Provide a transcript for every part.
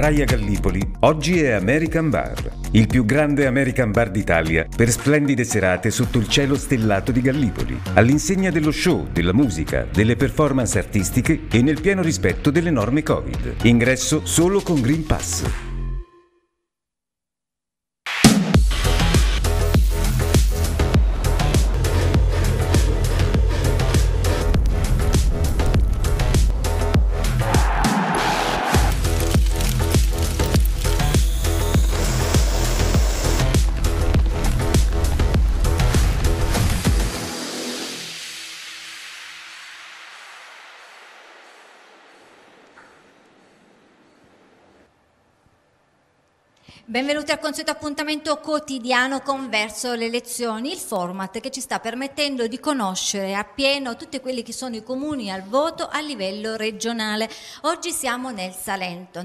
Praia Gallipoli oggi è American Bar, il più grande American Bar d'Italia per splendide serate sotto il cielo stellato di Gallipoli, all'insegna dello show, della musica, delle performance artistiche e nel pieno rispetto delle norme Covid. Ingresso solo con Green Pass. Benvenuti al consueto appuntamento quotidiano con Verso le elezioni, il format che ci sta permettendo di conoscere appieno tutti quelli che sono i comuni al voto a livello regionale. Oggi siamo nel Salento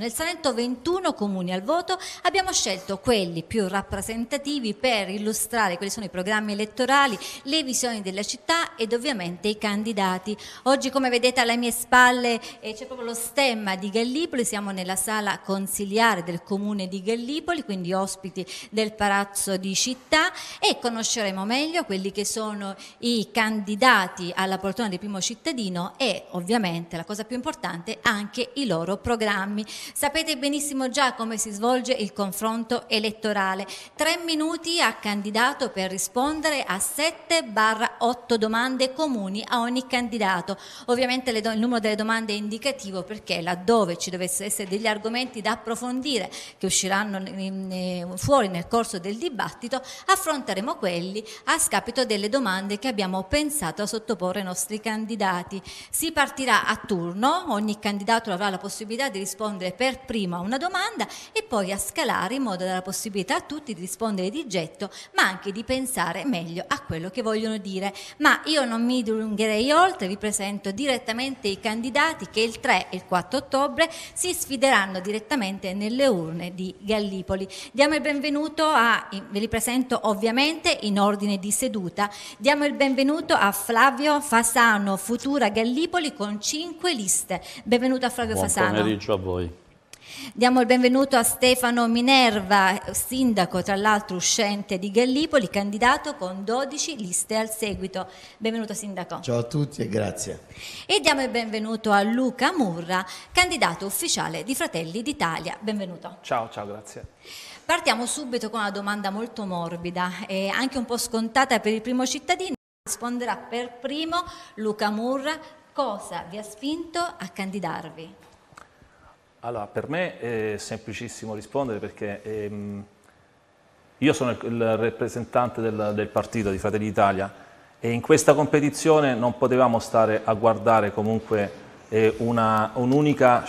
21 comuni al voto, abbiamo scelto quelli più rappresentativi per illustrare quali sono i programmi elettorali, le visioni della città ed ovviamente i candidati. Oggi, come vedete alle mie spalle, c'è proprio lo stemma di Gallipoli, siamo nella sala consiliare del comune di Gallipoli, quindi ospiti del Palazzo di Città, e conosceremo meglio quelli che sono i candidati alla poltrona di primo cittadino e ovviamente, la cosa più importante, anche i loro programmi. Sapete benissimo già come si svolge il confronto elettorale: 3 minuti a candidato per rispondere a 7/8 domande comuni a ogni candidato. Ovviamente il numero delle domande è indicativo perché laddove ci dovessero essere degli argomenti da approfondire che usciranno fuori nel corso del dibattito, affronteremo quelli a scapito delle domande che abbiamo pensato a sottoporre ai nostri candidati. Si partirà a turno, ogni candidato avrà la possibilità di rispondere per primo a una domanda e poi a scalare in modo da dare la possibilità a tutti di rispondere di getto, ma anche di pensare meglio a quello che vogliono dire. Ma io non mi dilungherei oltre, vi presento direttamente i candidati che il 3 e il 4 ottobre si sfideranno direttamente nelle urne di Gallipoli. Diamo il benvenuto ve li presento ovviamente in ordine di seduta. Diamo il benvenuto a Flavio Fasano, Futura Gallipoli, con 5 liste. Benvenuto a Flavio Fasano. Buon pomeriggio a voi. Diamo il benvenuto a Stefano Minerva, sindaco tra l'altro uscente di Gallipoli, candidato con 12 liste al seguito. Benvenuto sindaco. Ciao a tutti e grazie. E diamo il benvenuto a Luca Murra, candidato ufficiale di Fratelli d'Italia. Benvenuto. Ciao, grazie. Partiamo subito con una domanda molto morbida e anche un po' scontata per il primo cittadino. Risponderà per primo Luca Murra. Cosa vi ha spinto a candidarvi? Allora, per me è semplicissimo rispondere perché io sono il rappresentante del partito di Fratelli d'Italia e in questa competizione non potevamo stare a guardare comunque un'unica,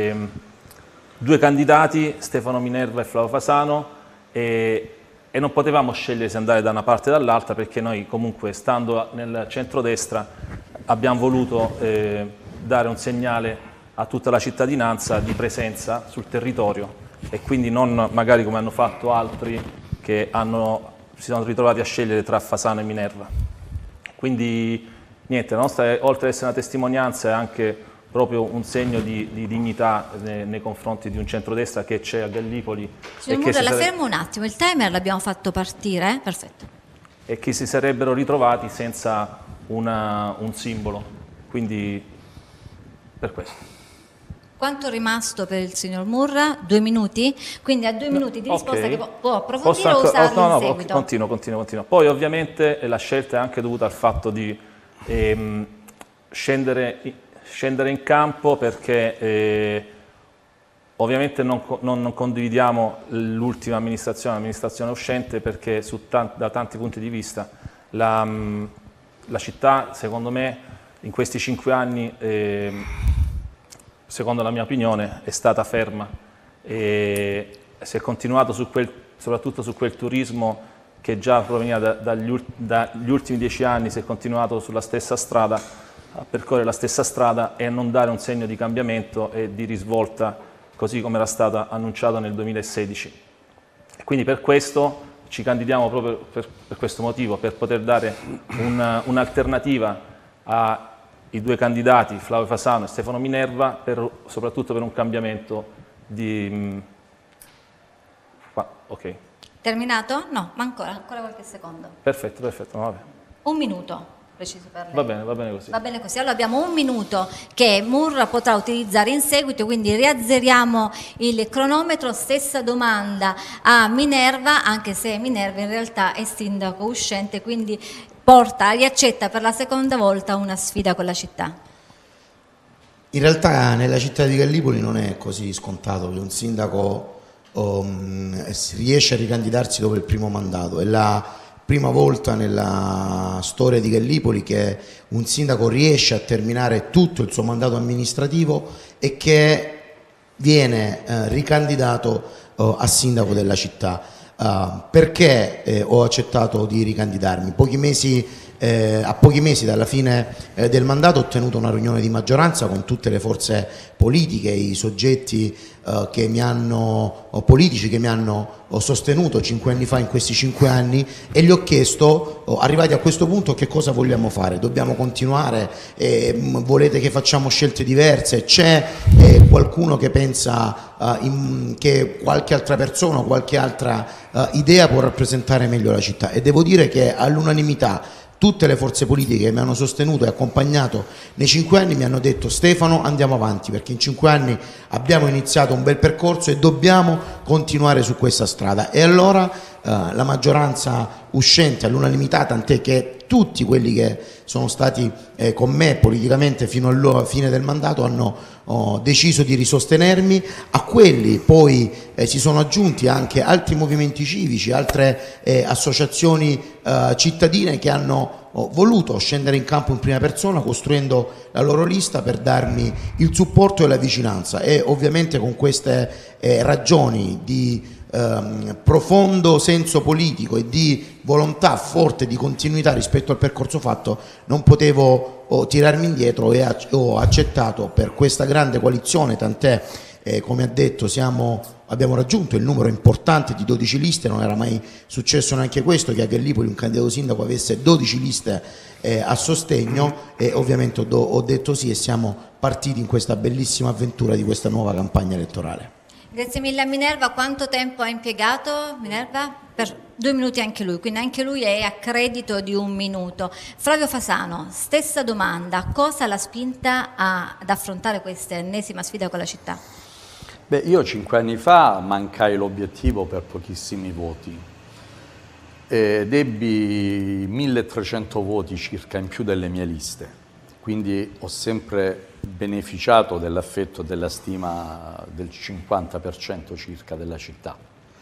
due candidati, Stefano Minerva e Flavio Fasano, e non potevamo scegliere se andare da una parte o dall'altra perché noi comunque, stando nel centrodestra, abbiamo voluto dare un segnale a tutta la cittadinanza di presenza sul territorio e quindi non magari come hanno fatto altri che si sono ritrovati a scegliere tra Fasano e Minerva. Quindi niente, la nostra, oltre ad essere una testimonianza, è anche proprio un segno di dignità nei confronti di un centrodestra che c'è a Gallipoli. Signor Murra, la fermo un attimo, il timer l'abbiamo fatto partire, perfetto. E che si sarebbero ritrovati senza un simbolo, quindi per questo. Quanto è rimasto per il signor Murra? 2 minuti? Quindi a 2 minuti di risposta che può approfondire o usarlo in seguito? Continuo. Poi ovviamente la scelta è anche dovuta al fatto di scendere in campo perché ovviamente non condividiamo l'ultima amministrazione uscente perché da tanti punti di vista la città, secondo me, in questi 5 anni secondo la mia opinione, è stata ferma e si è continuato soprattutto su quel turismo che già proveniva dagli ultimi 10 anni, si è continuato sulla stessa strada, a percorrere la stessa strada e a non dare un segno di cambiamento e di risvolta così come era stata annunciata nel 2016. E quindi per questo ci candidiamo proprio per questo motivo, per poter dare un'alternativa ai due candidati, Flavio Fasano e Stefano Minerva, soprattutto per un cambiamento Ok. Terminato? No, ma ancora qualche secondo. Perfetto, no, vabbè. 1 minuto, preciso per lei. Va bene così. Va bene così. Allora abbiamo 1 minuto che Murra potrà utilizzare in seguito, quindi riazzeriamo il cronometro. Stessa domanda a Minerva, anche se Minerva in realtà è sindaco uscente, quindi riaccetta per la seconda volta una sfida con la città. In realtà nella città di Gallipoli non è così scontato che un sindaco riesce a ricandidarsi dopo il primo mandato. È la prima volta nella storia di Gallipoli che un sindaco riesce a terminare tutto il suo mandato amministrativo e che viene ricandidato a sindaco della città. Perché ho accettato di ricandidarmi? A pochi mesi dalla fine del mandato ho ottenuto una riunione di maggioranza con tutte le forze politiche, i soggetti politici che mi hanno sostenuto 5 anni fa in questi 5 anni, e gli ho chiesto, arrivati a questo punto, che cosa vogliamo fare? Dobbiamo continuare? Volete che facciamo scelte diverse? C'è qualcuno che pensa che qualche altra persona o qualche altra idea può rappresentare meglio la città? E devo dire che all'unanimità tutte le forze politiche che mi hanno sostenuto e accompagnato nei 5 anni mi hanno detto: Stefano, andiamo avanti, perché in 5 anni abbiamo iniziato un bel percorso e dobbiamo continuare su questa strada. E allora la maggioranza uscente all'unanimità, tant'è che tutti quelli che sono stati con me politicamente fino alla fine del mandato hanno deciso di risostenermi. A quelli poi si sono aggiunti anche altri movimenti civici, altre associazioni cittadine che hanno voluto scendere in campo in prima persona costruendo la loro lista per darmi il supporto e la vicinanza. E ovviamente con queste ragioni di profondo senso politico e di volontà forte di continuità rispetto al percorso fatto non potevo tirarmi indietro, e ho accettato per questa grande coalizione, tant'è come ha detto abbiamo raggiunto il numero importante di 12 liste. Non era mai successo neanche questo, che a Gallipoli un candidato sindaco avesse 12 liste a sostegno, e ovviamente ho detto sì, e siamo partiti in questa bellissima avventura di questa nuova campagna elettorale. Grazie mille a Minerva. Quanto tempo ha impiegato Minerva? Per 2 minuti anche lui, quindi anche lui è a credito di 1 minuto. Flavio Fasano, stessa domanda: cosa l'ha spinta ad affrontare questa ennesima sfida con la città? Beh, io 5 anni fa mancai l'obiettivo per pochissimi voti. Ebbi 1300 voti circa in più delle mie liste, quindi ho sempre beneficiato dell'affetto e della stima del 50% circa della città.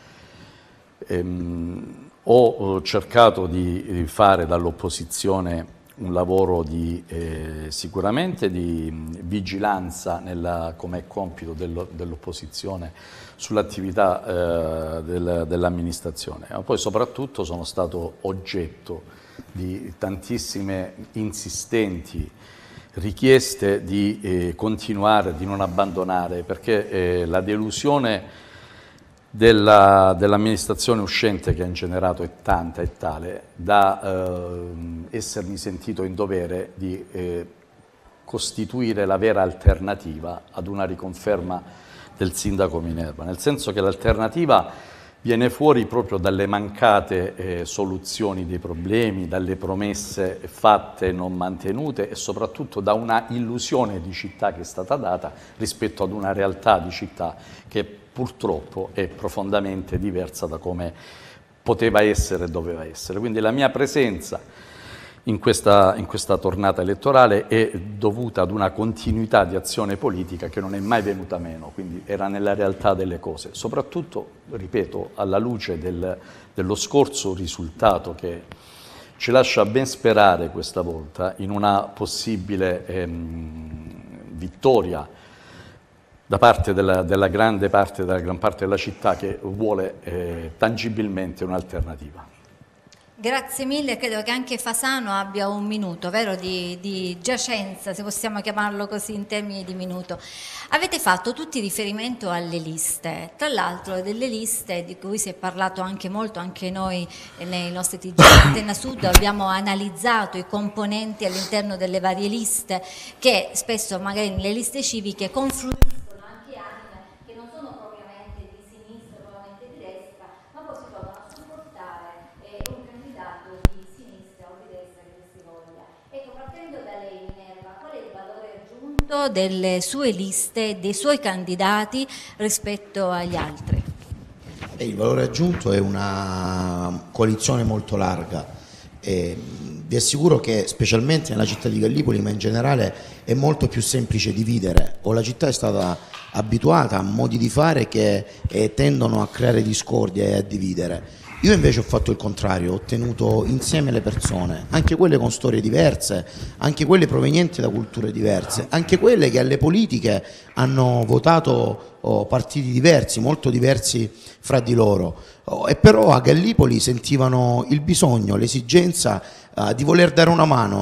Ho cercato di fare dall'opposizione un lavoro sicuramente di vigilanza come compito dell'opposizione sull'attività dell'amministrazione, ma poi soprattutto sono stato oggetto di tantissime insistenti richieste di continuare, di non abbandonare, perché la delusione dell'amministrazione uscente che ha ingenerato è tanta e tale da essermi sentito in dovere di costituire la vera alternativa ad una riconferma del sindaco Minerva, nel senso che l'alternativa viene fuori proprio dalle mancate soluzioni dei problemi, dalle promesse fatte e non mantenute, e soprattutto da una illusione di città che è stata data rispetto ad una realtà di città che purtroppo è profondamente diversa da come poteva essere e doveva essere. Quindi la mia presenza in questa tornata elettorale è dovuta ad una continuità di azione politica che non è mai venuta meno, quindi era nella realtà delle cose, soprattutto, ripeto, alla luce dello scorso risultato che ci lascia ben sperare questa volta in una possibile vittoria da parte della gran parte della città che vuole tangibilmente un'alternativa. Grazie mille, credo che anche Fasano abbia 1 minuto, vero, di giacenza, se possiamo chiamarlo così in termini di minuto. Avete fatto tutti riferimento alle liste, tra l'altro delle liste di cui si è parlato anche molto, anche noi nei nostri TG Antena Sud abbiamo analizzato i componenti all'interno delle varie liste, che spesso magari nelle liste civiche confluiscono anche anime che non sono aggiunto delle sue liste, dei suoi candidati rispetto agli altri? Il valore aggiunto è una coalizione molto larga. Vi assicuro che specialmente nella città di Gallipoli, ma in generale, è molto più semplice dividere, o la città è stata abituata a modi di fare che tendono a creare discordia e a dividere. Io invece ho fatto il contrario, ho tenuto insieme le persone, anche quelle con storie diverse, anche quelle provenienti da culture diverse, anche quelle che alle politiche hanno votato partiti diversi, molto diversi fra di loro, e però a Gallipoli sentivano il bisogno, l'esigenza di voler dare una mano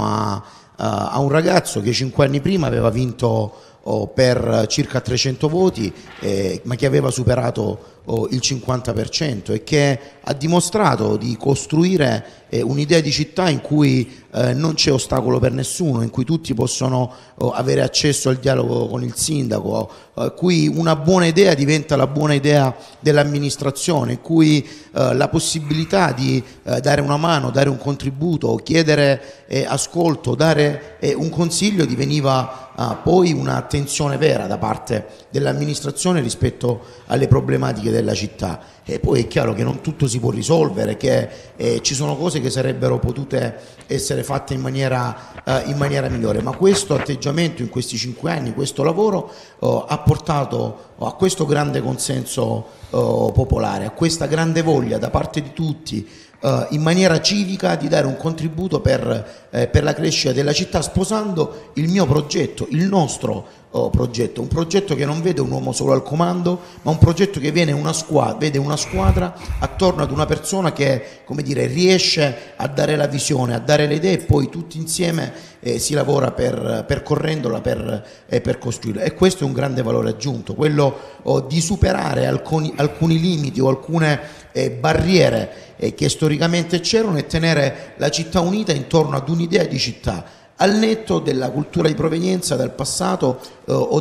a un ragazzo che 5 anni prima aveva vinto per circa 300 voti, ma che aveva superato il 50% e che ha dimostrato di costruire un'idea di città in cui non c'è ostacolo per nessuno, in cui tutti possono avere accesso al dialogo con il sindaco, in cui una buona idea diventa la buona idea dell'amministrazione, in cui la possibilità di dare una mano, dare un contributo, chiedere ascolto, dare un consiglio diveniva poi un'attenzione vera da parte dell'amministrazione rispetto alle problematiche della città. E poi è chiaro che non tutto si può risolvere, che ci sono cose che sarebbero potute essere fatte in maniera migliore, ma questo atteggiamento in questi 5 anni, questo lavoro ha portato a questo grande consenso popolare, a questa grande voglia da parte di tutti in maniera civica di dare un contributo per la crescita della città, sposando il mio progetto, il nostro progetto, un progetto che non vede un uomo solo al comando, ma un progetto che vede una squadra attorno ad una persona che, come dire, riesce a dare la visione, a dare le idee, e poi tutti insieme si lavora percorrendola, per costruirla. E questo è un grande valore aggiunto, quello di superare alcuni limiti o alcune barriere che storicamente c'erano e tenere la città unita intorno ad un'idea di città, al netto della cultura di provenienza, dal passato o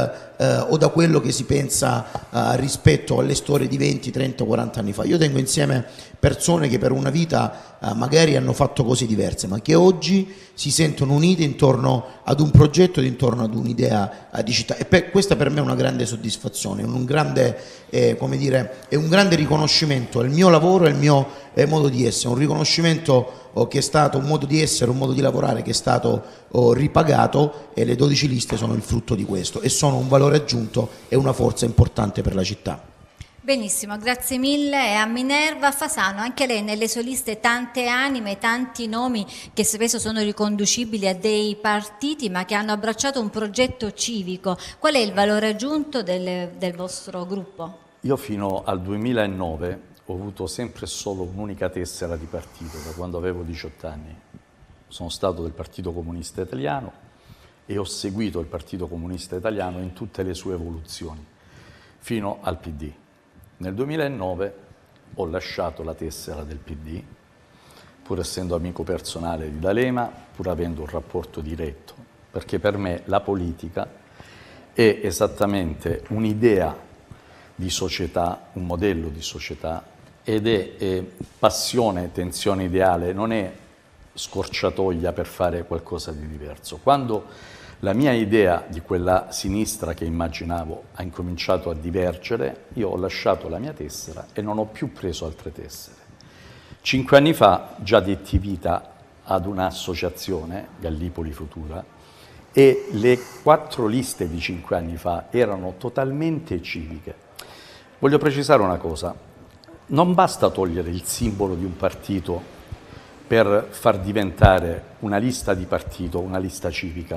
da quello che si pensa rispetto alle storie di 20, 30, 40 anni fa. Io tengo insieme persone che per una vita magari hanno fatto cose diverse, ma che oggi si sentono unite intorno ad un progetto ed intorno ad un'idea di città. E questa per me è una grande soddisfazione, un grande riconoscimento al mio lavoro e al mio modo di essere, un riconoscimento che è stato un modo di essere, un modo di lavorare che è stato ripagato, e le 12 liste sono il frutto di questo e sono un valore aggiunto e una forza importante per la città. Benissimo, grazie mille. E a Minerva Fasano, anche lei nelle sue liste tante anime, tanti nomi che spesso sono riconducibili a dei partiti ma che hanno abbracciato un progetto civico. Qual è il valore aggiunto del vostro gruppo? Io fino al 2009 ho avuto sempre solo un'unica tessera di partito, da quando avevo 18 anni. Sono stato del Partito Comunista Italiano e ho seguito il Partito Comunista Italiano in tutte le sue evoluzioni, fino al PD. Nel 2009 ho lasciato la tessera del PD, pur essendo amico personale di D'Alema, pur avendo un rapporto diretto, perché per me la politica è esattamente un'idea di società, un modello di società, ed è passione, tensione ideale, non è scorciatoia per fare qualcosa di diverso. Quando la mia idea di quella sinistra che immaginavo ha incominciato a divergere, io ho lasciato la mia tessera e non ho più preso altre tessere. 5 anni fa già detti vita ad un'associazione, Gallipoli Futura, e le 4 liste di 5 anni fa erano totalmente civiche. Voglio precisare una cosa: non basta togliere il simbolo di un partito per far diventare una lista di partito una lista civica.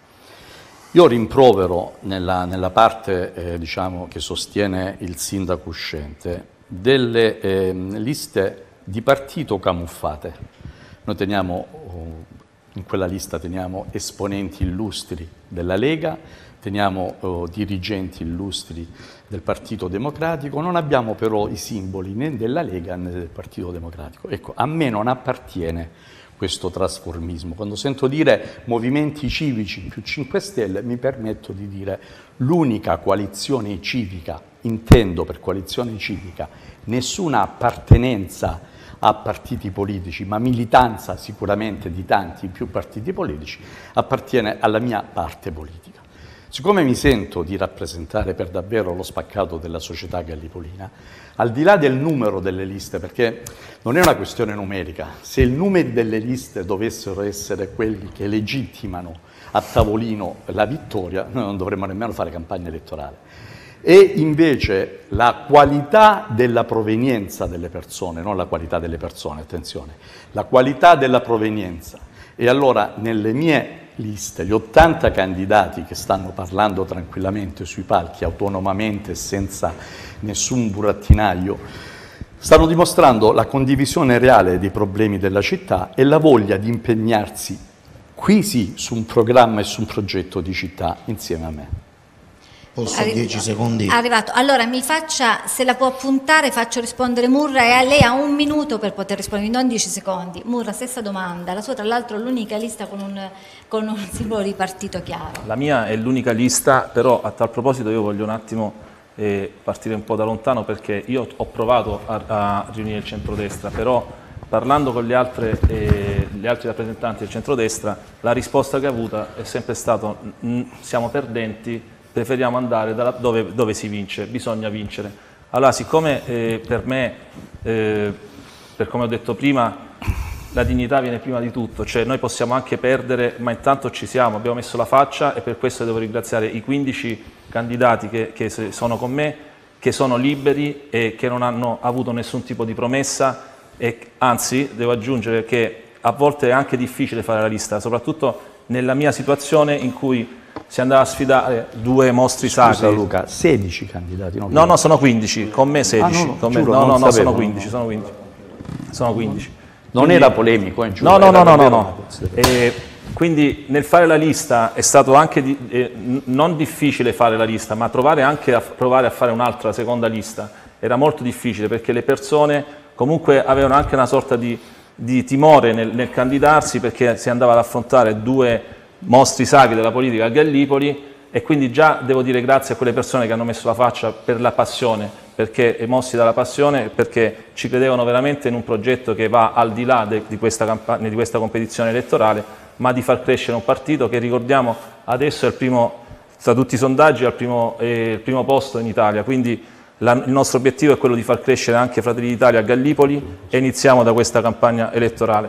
Io rimprovero nella parte diciamo, che sostiene il sindaco uscente delle liste di partito camuffate. Noi teniamo, in quella lista teniamo esponenti illustri della Lega, teniamo dirigenti illustri del Partito Democratico, non abbiamo però i simboli né della Lega né del Partito Democratico. Ecco, a me non appartiene questo trasformismo. Quando sento dire movimenti civici più 5 Stelle, mi permetto di dire l'unica coalizione civica, intendo per coalizione civica nessuna appartenenza a partiti politici, ma militanza sicuramente di tanti più partiti politici, appartiene alla mia parte politica. Siccome mi sento di rappresentare per davvero lo spaccato della società gallipolina, al di là del numero delle liste, perché non è una questione numerica, se il numero delle liste dovessero essere quelli che legittimano a tavolino la vittoria, noi non dovremmo nemmeno fare campagna elettorale. E invece la qualità della provenienza delle persone, non la qualità delle persone, attenzione, la qualità della provenienza. E allora nelle mie liste, gli 80 candidati che stanno parlando tranquillamente sui palchi, autonomamente, senza nessun burattinaio, stanno dimostrando la condivisione reale dei problemi della città e la voglia di impegnarsi, qui sì, su un programma e su un progetto di città insieme a me. Posso 10 secondi? Arrivato. Allora mi faccia, se la può appuntare, faccio rispondere Murra e a lei ha 1 minuto per poter rispondere, non 10 secondi. Murra, stessa domanda. La sua tra l'altro è l'unica lista con un simbolo di partito chiaro. La mia è l'unica lista, però a tal proposito io voglio un attimo partire un po' da lontano, perché io ho provato a riunire il centrodestra, però parlando con gli altri rappresentanti del centrodestra, la risposta che ho avuto è sempre stata: siamo perdenti, preferiamo andare dove si vince, bisogna vincere. Allora, siccome per me, per come ho detto prima, la dignità viene prima di tutto, cioè noi possiamo anche perdere, ma intanto ci siamo, abbiamo messo la faccia, e per questo devo ringraziare i 15 candidati che sono con me, che sono liberi e che non hanno avuto nessun tipo di promessa, e anzi devo aggiungere che a volte è anche difficile fare la lista, soprattutto nella mia situazione in cui si andava a sfidare 2 mostri sacri. Scusa Luca, 16 candidati? No, sono 15, con me 16. No, sono 15, sono 15. Non era polemico, giuro. No. Quindi nel fare la lista è stato anche non difficile fare la lista, ma provare a fare un'altra seconda lista era molto difficile, perché le persone comunque avevano anche una sorta di timore nel candidarsi, perché si andava ad affrontare 2 mostri sacri della politica a Gallipoli, e quindi già devo dire grazie a quelle persone che hanno messo la faccia per la passione, perché mossi dalla passione, perché ci credevano veramente in un progetto che va al di là di questa competizione elettorale, ma di far crescere un partito che, ricordiamo, adesso è il primo, tra tutti i sondaggi, è il primo posto in Italia. Quindi il nostro obiettivo è quello di far crescere anche Fratelli d'Italia a Gallipoli, e iniziamo da questa campagna elettorale.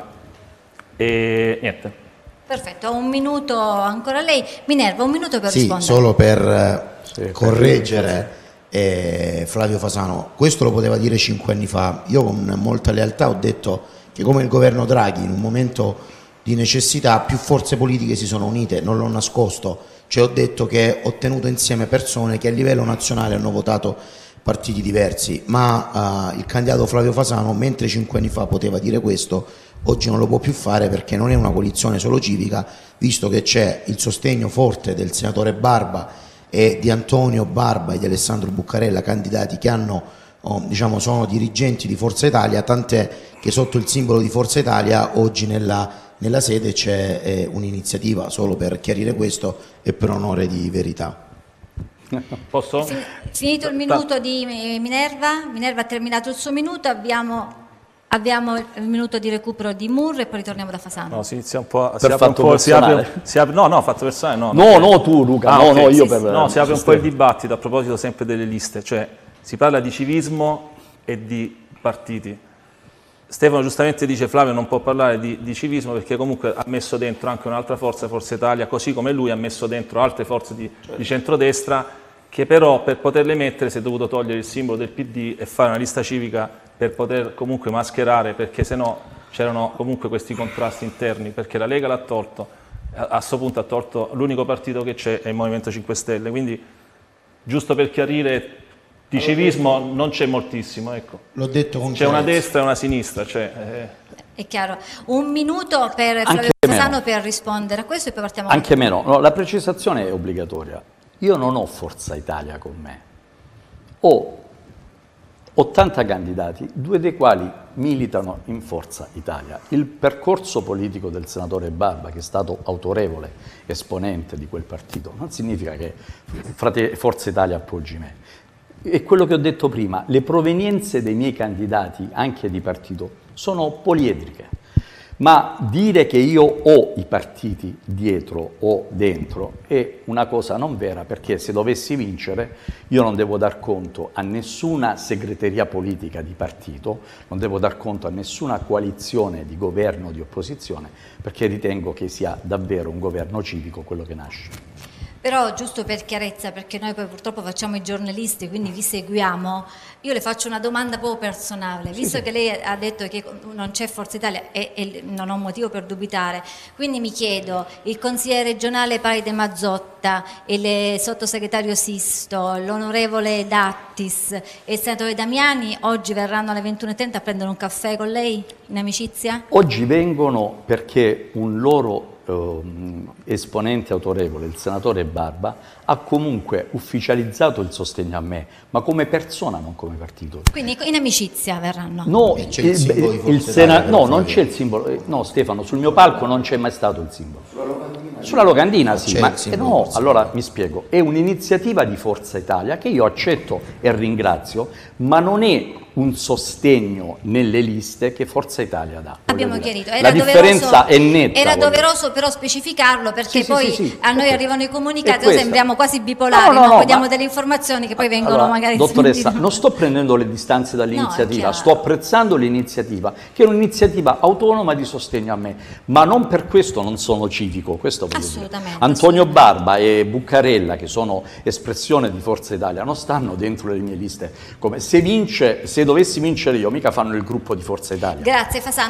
E niente. Perfetto, 1 minuto ancora lei. Minerva, 1 minuto per rispondere. Solo per correggere Flavio Fasano, questo lo poteva dire 5 anni fa. Io con molta lealtà ho detto che, come il governo Draghi, in un momento di necessità più forze politiche si sono unite, non l'ho nascosto, cioè ho detto che ho tenuto insieme persone che a livello nazionale hanno votato partiti diversi, ma il candidato Flavio Fasano, mentre 5 anni fa poteva dire questo, oggi non lo può più fare, perché non è una coalizione solo civica, visto che c'è il sostegno forte del senatore Barba e di Antonio Barba e di Alessandro Buccarella, candidati che hanno, sono dirigenti di Forza Italia, tant'è che sotto il simbolo di Forza Italia oggi nella sede c'è un'iniziativa, solo per chiarire questo e per onore di verità. Posso? Finito il minuto di Minerva ha terminato il suo minuto, abbiamo il minuto di recupero di Murra e poi ritorniamo da Fasano. No, si inizia un po', per fatto personale. No, fatto personale, no, tu Luca, okay. Io per... No, si apre un po' il dibattito a proposito sempre delle liste, cioè si parla di civismo e di partiti. Stefano giustamente dice: Flavio non può parlare di civismo perché comunque ha messo dentro anche un'altra forza, Forza Italia, così come lui ha messo dentro altre forze di centrodestra, che però per poterle mettere si è dovuto togliere il simbolo del PD e fare una lista civica per poter comunque mascherare, perché sennò c'erano comunque questi contrasti interni, perché la Lega l'ha tolto, a questo punto ha tolto l'unico partito che c'è, è il Movimento 5 Stelle, quindi giusto per chiarire, di civismo non c'è moltissimo, ecco. L'ho detto con chiarezza. C'è una destra e una sinistra, È chiaro. 1 minuto per Flavio Fasano per rispondere a questo e poi partiamo. Anche meno. No, la precisazione è obbligatoria. Io non ho Forza Italia con me. Ho 80 candidati, 2 dei quali militano in Forza Italia. Il percorso politico del senatore Barba, che è stato autorevole esponente di quel partito, non significa che Forza Italia appoggi me. E quello che ho detto prima, le provenienze dei miei candidati, anche di partito, sono poliedriche. Ma dire che io ho i partiti dietro o dentro è una cosa non vera, perché se dovessi vincere io non devo dar conto a nessuna segreteria politica di partito, non devo dar conto a nessuna coalizione di governo o di opposizione, perché ritengo che sia davvero un governo civico quello che nasce. Però giusto per chiarezza, perché noi poi purtroppo facciamo i giornalisti, quindi vi seguiamo, io le faccio una domanda proprio personale, visto che lei ha detto che non c'è Forza Italia e non ho motivo per dubitare, quindi mi chiedo, il consigliere regionale Paride Mazzotta, il sottosegretario Sisto, l'onorevole Dattis e il senatore Damiani oggi verranno alle 21:30 a prendere un caffè con lei in amicizia? Oggi vengono perché un loro esponente autorevole, il senatore Barba, ha comunque ufficializzato il sostegno a me, ma come persona, non come partito. Quindi in amicizia verranno? No, c'è il simbolo di Forza Italia, no, non c'è il simbolo. No, Stefano, sul mio palco non c'è mai stato il simbolo. Sulla locandina sì, ma no, allora mi spiego. È un'iniziativa di Forza Italia che io accetto e ringrazio, ma non è un sostegno nelle liste che Forza Italia dà. Abbiamo chiarito. La differenza è netta. Era doveroso però specificarlo, perché poi a noi arrivano i comunicati, noi sembriamo quasi bipolari, poi diamo delle informazioni che poi vengono magari dottoressa, non sto prendendo le distanze dall'iniziativa, sto apprezzando l'iniziativa, che è un'iniziativa autonoma di sostegno a me, ma non per questo non sono civico, questo voglio dire. Antonio Barba e Buccarella, che sono espressione di Forza Italia, non stanno dentro le mie liste. Come se dovessi vincere io, mica fanno il gruppo di Forza Italia. Grazie Fasano.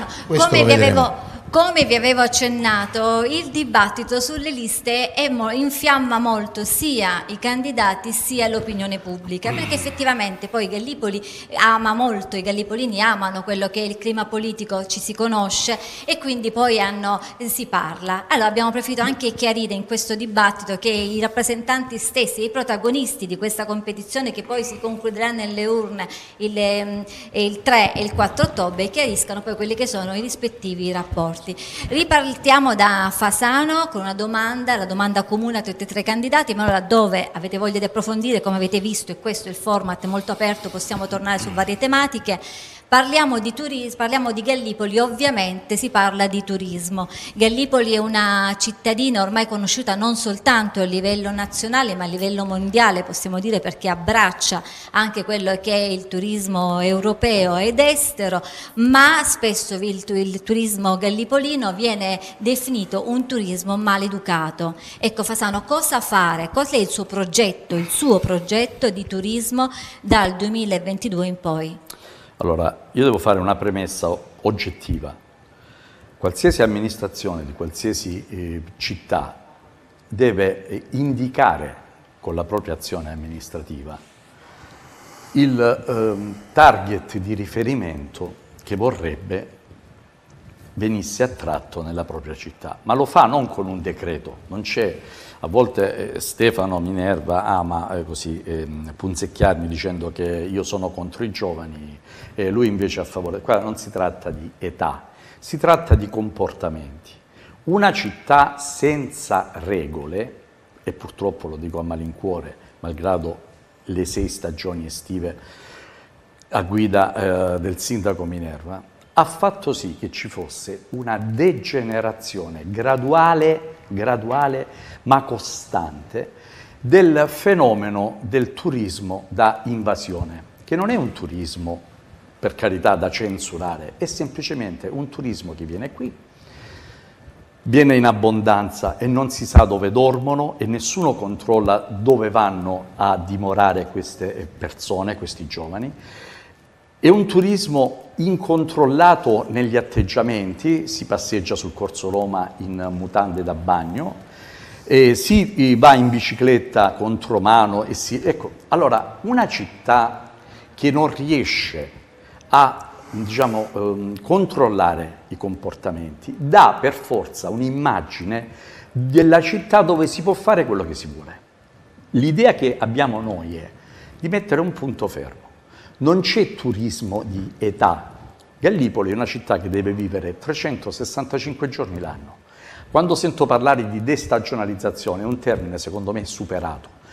Come vi avevo accennato, il dibattito sulle liste infiamma molto sia i candidati sia l'opinione pubblica, perché effettivamente poi Gallipoli ama molto, i gallipolini amano quello che è il clima politico, ci si conosce e quindi poi si parla. Allora abbiamo preferito anche chiarire in questo dibattito che i rappresentanti stessi, i protagonisti di questa competizione che poi si concluderà nelle urne il 3 e il 4 ottobre chiariscano poi quelli che sono i rispettivi rapporti. Ripartiamo da Fasano con una domanda, la domanda comune a tutti e tre i candidati, ma allora dove avete voglia di approfondire, come avete visto, e questo è il format molto aperto, possiamo tornare su varie tematiche. Parliamo di turismo, parliamo di Gallipoli, ovviamente si parla di turismo. Gallipoli è una cittadina ormai conosciuta non soltanto a livello nazionale ma a livello mondiale, possiamo dire, perché abbraccia anche quello che è il turismo europeo ed estero, ma spesso il turismo gallipolino viene definito un turismo maleducato. Ecco Fasano, cosa fare? Qual è il suo progetto di turismo dal 2022 in poi? Allora, io devo fare una premessa oggettiva. Qualsiasi amministrazione di qualsiasi città deve indicare con la propria azione amministrativa il target di riferimento che vorrebbe venisse attratto nella propria città, ma lo fa non con un decreto, non c'è. A volte Stefano Minerva ama punzecchiarmi dicendo che io sono contro i giovani e lui invece è a favore. Qua non si tratta di età, si tratta di comportamenti. Una città senza regole, e purtroppo lo dico a malincuore, malgrado le 6 stagioni estive a guida del sindaco Minerva, ha fatto sì che ci fosse una degenerazione graduale ma costante del fenomeno del turismo da invasione, che non è un turismo, per carità, da censurare, è semplicemente un turismo che viene qui, viene in abbondanza e non si sa dove dormono e nessuno controlla dove vanno a dimorare queste persone, questi giovani. È un turismo incontrollato negli atteggiamenti, si passeggia sul Corso Roma in mutande da bagno, si va in bicicletta contromano e ecco, allora una città che non riesce a controllare i comportamenti dà per forza un'immagine della città dove si può fare quello che si vuole. L'idea che abbiamo noi è di mettere un punto fermo. Non c'è turismo di età. Gallipoli è una città che deve vivere 365 giorni l'anno. Quando sento parlare di destagionalizzazione, è un termine secondo me superato.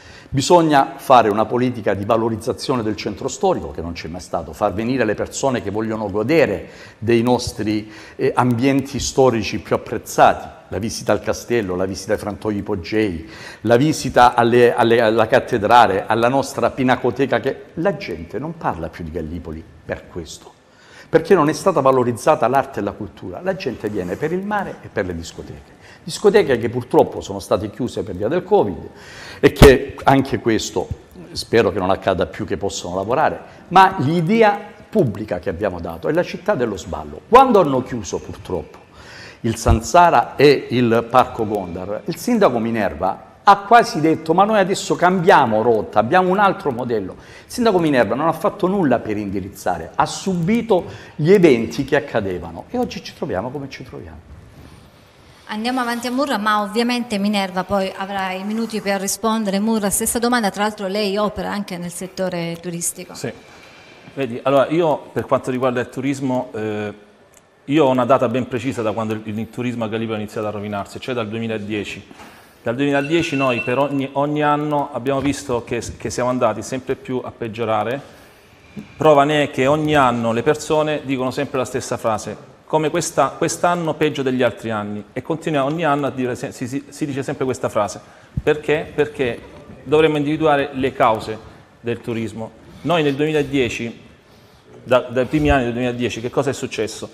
Bisogna fare una politica di valorizzazione del centro storico, che non c'è mai stato, far venire le persone che vogliono godere dei nostri ambienti storici più apprezzati, la visita al castello, la visita ai Frantoi Ipoggei, la visita alla cattedrale, alla nostra pinacoteca, che la gente non parla più di Gallipoli per questo, perché non è stata valorizzata l'arte e la cultura. La gente viene per il mare e per le discoteche che purtroppo sono state chiuse per via del Covid e che anche questo spero che non accada più, che possano lavorare, ma l'idea pubblica che abbiamo dato è la città dello sballo. Quando hanno chiuso purtroppo il Sansara e il Parco Gondar, il sindaco Minerva ha quasi detto: ma noi adesso cambiamo rotta, abbiamo un altro modello. Il sindaco Minerva non ha fatto nulla per indirizzare, ha subito gli eventi che accadevano e oggi ci troviamo come ci troviamo. Andiamo avanti a Murra, ma ovviamente Minerva poi avrà i minuti per rispondere. Murra, stessa domanda, tra l'altro lei opera anche nel settore turistico. Sì, vedi, allora io per quanto riguarda il turismo, io ho una data ben precisa da quando il turismo a Gallipoli ha iniziato a rovinarsi, cioè dal 2010. Dal 2010 noi per ogni anno abbiamo visto che siamo andati sempre più a peggiorare. Prova ne è che ogni anno le persone dicono sempre la stessa frase: come quest'anno peggio degli altri anni, e continua ogni anno a dire, si dice sempre questa frase. Perché? Perché dovremmo individuare le cause del turismo. Noi nel 2010, dai primi anni del 2010, che cosa è successo?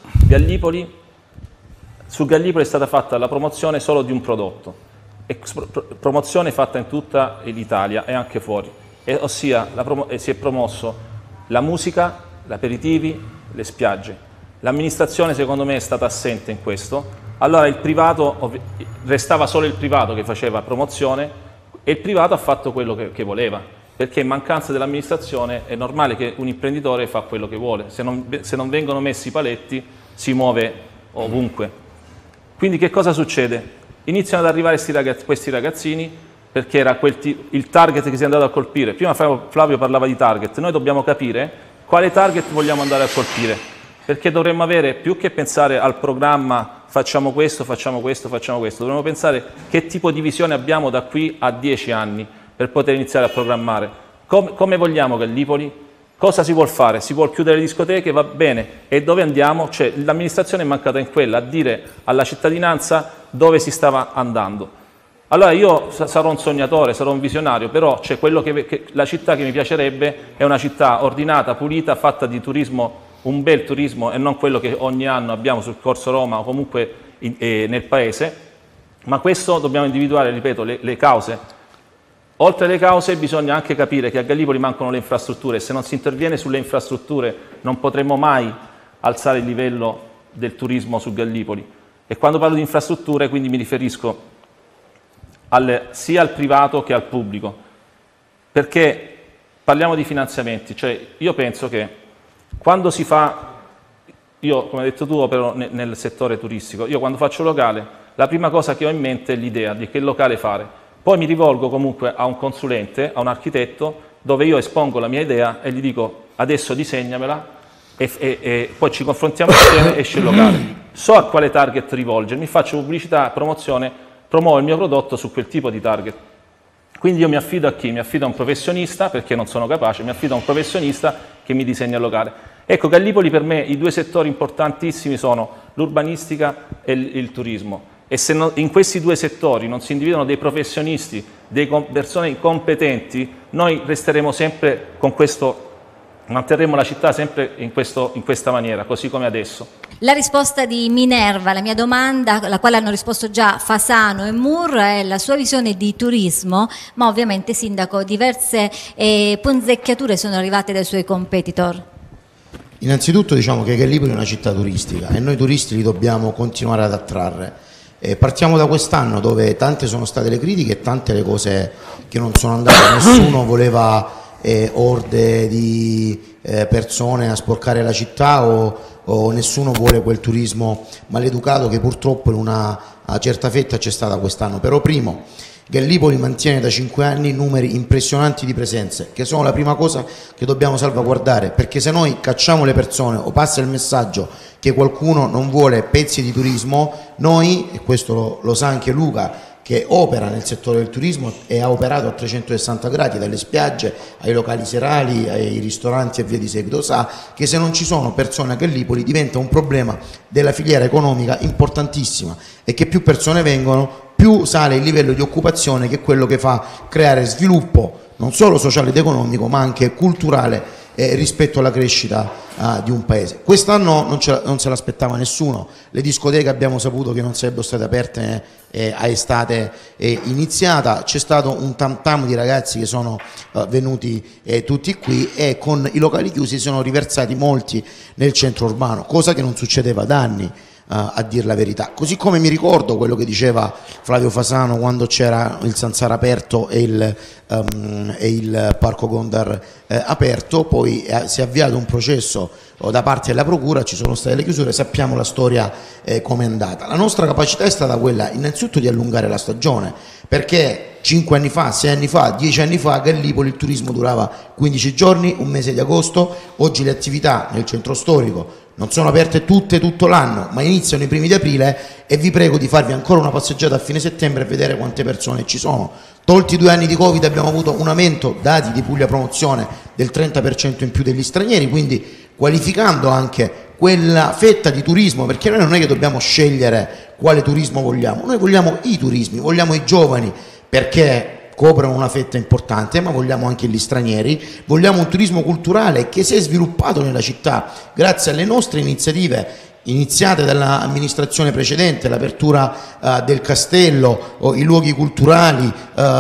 Su Gallipoli è stata fatta la promozione solo di un prodotto, e promozione fatta in tutta l'Italia e anche fuori, ossia si è promosso la musica, gli aperitivi, le spiagge. L'amministrazione secondo me è stata assente in questo, allora il privato, restava solo il privato che faceva promozione e il privato ha fatto quello che voleva, perché in mancanza dell'amministrazione è normale che un imprenditore fa quello che vuole, se non vengono messi i paletti si muove ovunque. Quindi che cosa succede? Iniziano ad arrivare questi ragazzini, perché era il target che si è andato a colpire. Prima Flavio parlava di target, noi dobbiamo capire quale target vogliamo andare a colpire, perché dovremmo avere, più che pensare al programma facciamo questo, dovremmo pensare che tipo di visione abbiamo da qui a 10 anni per poter iniziare a programmare. Come vogliamo Gallipoli? Cosa si vuol fare? Si vuol chiudere le discoteche? Va bene. E dove andiamo? Cioè, l'amministrazione è mancata in quella, a dire alla cittadinanza dove si stava andando. Allora io sarò un sognatore, sarò un visionario, però c'è quello la città che mi piacerebbe è una città ordinata, pulita, fatta di turismo, un bel turismo, e non quello che ogni anno abbiamo sul Corso Roma o comunque nel paese. Ma questo dobbiamo individuare, ripeto, le cause. Oltre alle cause bisogna anche capire che a Gallipoli mancano le infrastrutture, e se non si interviene sulle infrastrutture non potremo mai alzare il livello del turismo su Gallipoli. E quando parlo di infrastrutture quindi mi riferisco sia al privato che al pubblico, perché parliamo di finanziamenti, cioè io penso che quando si fa, io come hai detto tu opero nel settore turistico, io quando faccio locale la prima cosa che ho in mente è l'idea di che locale fare. Poi mi rivolgo comunque a un consulente, a un architetto, dove io espongo la mia idea e gli dico adesso disegnamela e poi ci confrontiamo insieme e esce il locale. So a quale target rivolgermi, faccio pubblicità, promozione, promuovo il mio prodotto su quel tipo di target. Quindi io mi affido a chi? Mi affido a un professionista, perché non sono capace, mi affido a un professionista che mi disegna il locale. Ecco, Gallipoli per me i due settori importantissimi sono l'urbanistica e il turismo. E se in questi due settori non si individuano dei professionisti, delle persone competenti, noi resteremo sempre con questo, manterremo la città sempre in questa maniera, così come adesso. La risposta di Minerva, la mia domanda, la quale hanno risposto già Fasano e Murra, è la sua visione di turismo, ma ovviamente Sindaco, diverse punzecchiature sono arrivate dai suoi competitor. Innanzitutto diciamo che Gallipoli è una città turistica e noi turisti li dobbiamo continuare ad attrarre. Partiamo da quest'anno dove tante sono state le critiche e tante le cose che non sono andate, nessuno voleva orde di persone a sporcare la città o nessuno vuole quel turismo maleducato che purtroppo in una certa fetta c'è stata quest'anno. Però primo, Gallipoli mantiene da 5 anni numeri impressionanti di presenze, che sono la prima cosa che dobbiamo salvaguardare, perché se noi cacciamo le persone o passa il messaggio che qualcuno non vuole pezzi di turismo, noi, e questo lo sa anche Luca, che opera nel settore del turismo e ha operato a 360 gradi, dalle spiagge ai locali serali, ai ristoranti e via di seguito, sa che se non ci sono persone a Gallipoli diventa un problema della filiera economica importantissima, e che più persone vengono più sale il livello di occupazione, che è quello che fa creare sviluppo non solo sociale ed economico ma anche culturale rispetto alla crescita di un paese. Quest'anno non se l'aspettava nessuno, le discoteche abbiamo saputo che non sarebbero state aperte a estate iniziata, c'è stato un tam tam di ragazzi che sono venuti tutti qui, e con i locali chiusi si sono riversati molti nel centro urbano, cosa che non succedeva da anni. A dir la verità, così come mi ricordo quello che diceva Flavio Fasano quando c'era il Sansara aperto e il Parco Gondar aperto, poi si è avviato un processo da parte della procura, ci sono state le chiusure, sappiamo la storia come è andata. La nostra capacità è stata quella innanzitutto di allungare la stagione, perché 5 anni fa, 6 anni fa, 10 anni fa a Gallipoli il turismo durava 15 giorni, un mese di agosto. Oggi le attività nel centro storico non sono aperte tutte tutto l'anno, ma iniziano i primi di aprile, e vi prego di farvi ancora una passeggiata a fine settembre e vedere quante persone ci sono. Tolti 2 anni di Covid abbiamo avuto un aumento, dati di Puglia Promozione, del 30% in più degli stranieri, quindi qualificando anche quella fetta di turismo, perché noi non è che dobbiamo scegliere quale turismo vogliamo, noi vogliamo i turismi, vogliamo i giovani, perché coprono una fetta importante, ma vogliamo anche gli stranieri, vogliamo un turismo culturale che si è sviluppato nella città grazie alle nostre iniziative iniziate dall'amministrazione precedente, l'apertura del castello, i luoghi culturali,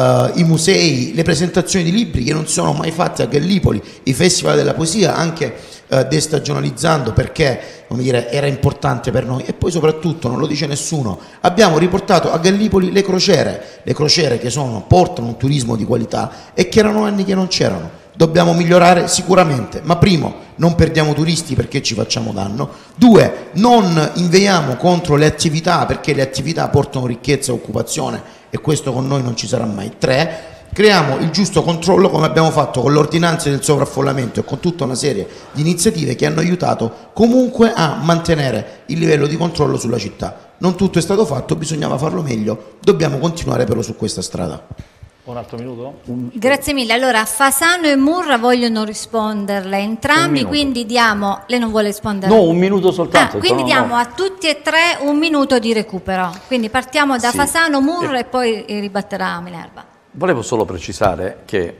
i musei, le presentazioni di libri che non si sono mai fatte a Gallipoli, i festival della poesia, anche destagionalizzando, perché, come dire, era importante per noi. E poi soprattutto, non lo dice nessuno, abbiamo riportato a Gallipoli le crociere che portano un turismo di qualità e che erano anni che non c'erano. Dobbiamo migliorare sicuramente, ma primo, non perdiamo turisti perché ci facciamo danno; 2, non inveiamo contro le attività, perché le attività portano ricchezza e occupazione, e questo con noi non ci sarà mai; 3, creiamo il giusto controllo, come abbiamo fatto con l'ordinanza del sovraffollamento e con tutta una serie di iniziative che hanno aiutato comunque a mantenere il livello di controllo sulla città. Non tutto è stato fatto, bisognava farlo meglio, dobbiamo continuare però su questa strada. Un altro minuto? Grazie mille. Allora, Fasano e Murra vogliono risponderle entrambi, quindi diamo... Lei non vuole rispondere? No, un minuto soltanto. Quindi diamo a tutti e tre un minuto di recupero. Quindi partiamo da Fasano, Murra e poi ribatterà Minerva. Volevo solo precisare che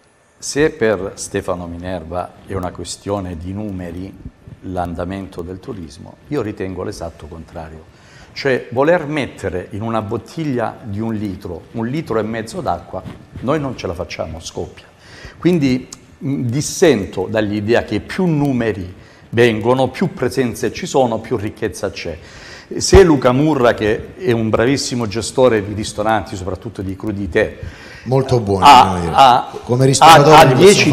se per Stefano Minerva è una questione di numeri l'andamento del turismo, io ritengo l'esatto contrario. Cioè, voler mettere in una bottiglia di 1 litro e mezzo d'acqua, noi non ce la facciamo, scoppia. Quindi dissento dall'idea che più numeri vengono, più presenze ci sono, più ricchezza c'è. Se Luca Murra, che è un bravissimo gestore di ristoranti, soprattutto di crudité, molto buono, come ristoratore,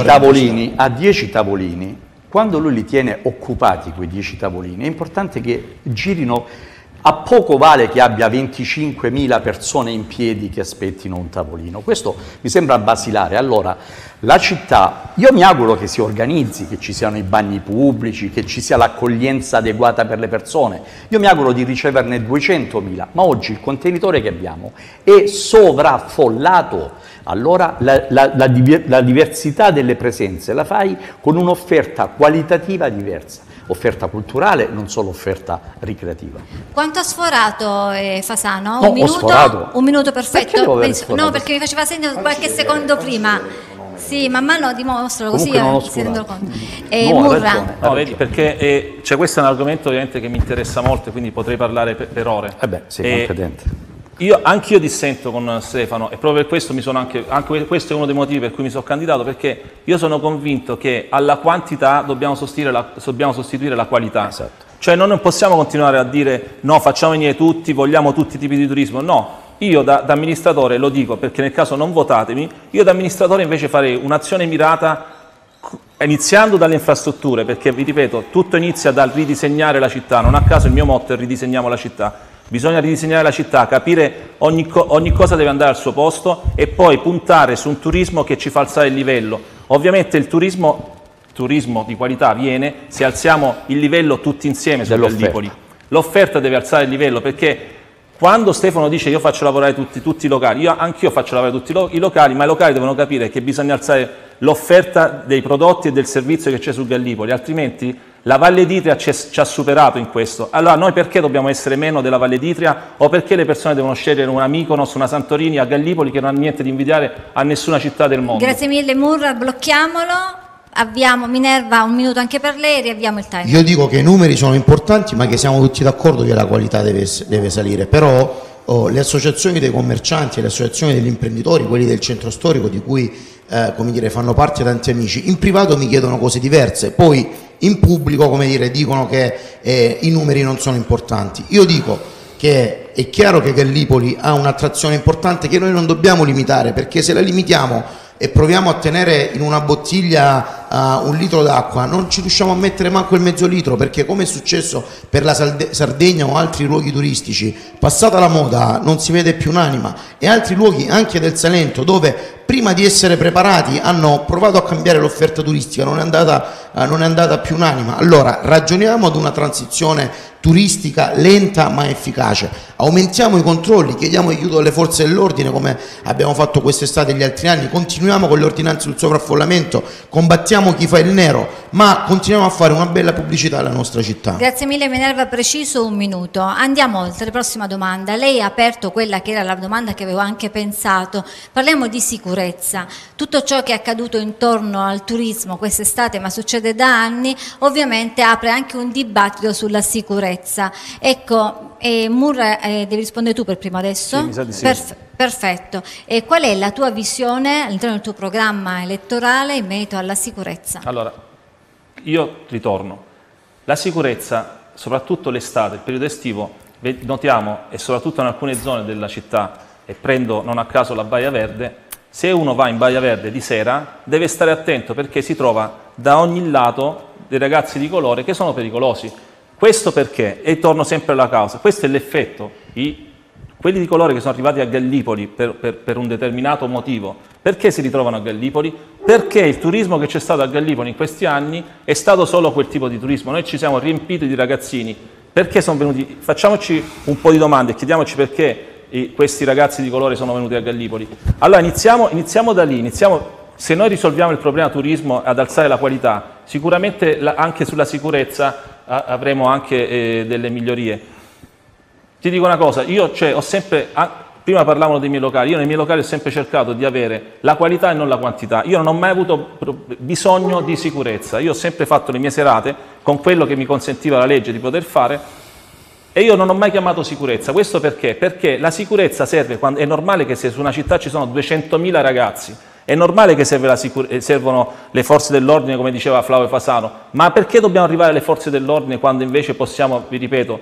ha 10 tavolini, quando lui li tiene occupati quei 10 tavolini, è importante che girino. A poco vale che abbia 25.000 persone in piedi che aspettino un tavolino. Questo mi sembra basilare. Allora, la città, io mi auguro che si organizzi, che ci siano i bagni pubblici, che ci sia l'accoglienza adeguata per le persone. Io mi auguro di riceverne 200.000, ma oggi il contenitore che abbiamo è sovraffollato. Allora la diversità delle presenze la fai con un'offerta qualitativa diversa. Offerta culturale, non solo offerta ricreativa. Quanto ha sforato Fasano? No, un minuto? Ho sforato. Un minuto perfetto? No, perché mi faceva segno qualche secondo prima. Sì, man mano dimostralo così si rendono conto. Murra? No, vedi, perché questo è un argomento ovviamente che mi interessa molto, quindi potrei parlare per ore. Sei competente. Anch'io dissento con Stefano, e proprio per questo anche questo è uno dei motivi per cui mi sono candidato, perché io sono convinto che alla quantità dobbiamo sostituire la qualità. Esatto. Cioè non possiamo continuare a dire no, facciamo venire tutti, vogliamo tutti i tipi di turismo. No, io da amministratore, lo dico perché nel caso non votatemi, io da amministratore invece farei un'azione mirata iniziando dalle infrastrutture, perché vi ripeto, tutto inizia dal ridisegnare la città. Non a caso il mio motto è ridisegniamo la città. Bisogna ridisegnare la città, capire ogni cosa deve andare al suo posto e poi puntare su un turismo che ci fa alzare il livello. Ovviamente il turismo di qualità viene se alziamo il livello tutti insieme su Gallipoli. L'offerta deve alzare il livello, perché Quando Stefano dice io faccio lavorare tutti i locali, anch'io faccio lavorare tutti i locali, ma i locali devono capire che bisogna alzare l'offerta dei prodotti e del servizio che c'è su Gallipoli, altrimenti la Valle d'Itria ci ha superato in questo. Allora noi perché dobbiamo essere meno della Valle d'Itria, o perché le persone devono scegliere una Mykonos, una Santorini a Gallipoli che non hanno niente di invidiare a nessuna città del mondo? Grazie mille Murra, blocchiamolo. Avviamo Minerva, un minuto anche per lei, riavviamo il timer. Io dico che i numeri sono importanti, ma che siamo tutti d'accordo che la qualità deve salire, però le associazioni dei commercianti e le associazioni degli imprenditori, quelli del centro storico di cui come dire, fanno parte tanti amici, in privato mi chiedono cose diverse, poi in pubblico come dire, dicono che i numeri non sono importanti. Io dico che è chiaro che Gallipoli ha un'attrazione importante che noi non dobbiamo limitare, perché se la limitiamo e proviamo a tenere in una bottiglia 1 litro d'acqua, non ci riusciamo a mettere manco il mezzo litro, perché come è successo per la Sardegna o altri luoghi turistici, passata la moda non si vede più un'anima, e altri luoghi anche del Salento dove prima di essere preparati hanno provato a cambiare l'offerta turistica, non è andata più un'anima. Allora ragioniamo ad una transizione turistica lenta ma efficace, aumentiamo i controlli, chiediamo aiuto alle forze dell'ordine come abbiamo fatto quest'estate e gli altri anni, continuiamo con le ordinanze sul sovraffollamento, combattiamo chi fa il nero, ma continuiamo a fare una bella pubblicità alla nostra città. Grazie mille Minerva, preciso 1 minuto. Andiamo oltre, prossima domanda. Lei ha aperto quella che era la domanda che avevo anche pensato, parliamo di sicurezza. Tutto ciò che è accaduto intorno al turismo quest'estate, ma succede da anni, ovviamente apre anche un dibattito sulla sicurezza. Ecco, Murra, devi rispondere tu per primo adesso? Sì, mi sa di sì. Perfetto. E qual è la tua visione all'interno del tuo programma elettorale in merito alla sicurezza? Allora, io ritorno. La sicurezza, soprattutto l'estate, il periodo estivo, notiamo, e soprattutto in alcune zone della città, e prendo non a caso la Baia Verde, se uno va in Baia Verde di sera deve stare attento perché si trova da ogni lato dei ragazzi di colore che sono pericolosi. Questo perché? E torno sempre alla causa, questo è l'effetto, quelli di colore che sono arrivati a Gallipoli per un determinato motivo, perché si ritrovano a Gallipoli? Perché il turismo che c'è stato a Gallipoli in questi anni è stato solo quel tipo di turismo, noi ci siamo riempiti di ragazzini, perché sono venuti, facciamoci un po' di domande e chiediamoci perché questi ragazzi di colore sono venuti a Gallipoli. Allora iniziamo da lì, se noi risolviamo il problema turismo ad alzare la qualità, sicuramente anche sulla sicurezza avremo anche delle migliorie. Ti dico una cosa, io ho sempre, prima parlavano dei miei locali, io nei miei locali ho sempre cercato di avere la qualità e non la quantità, io non ho mai avuto bisogno di sicurezza, io ho sempre fatto le mie serate con quello che mi consentiva la legge di poter fare e io non ho mai chiamato sicurezza. Questo perché? Perché la sicurezza serve quando è normale che se su una città ci sono 200.000 ragazzi, è normale che servono le forze dell'ordine, come diceva Flavio Fasano, ma perché dobbiamo arrivare alle forze dell'ordine quando invece possiamo, vi ripeto,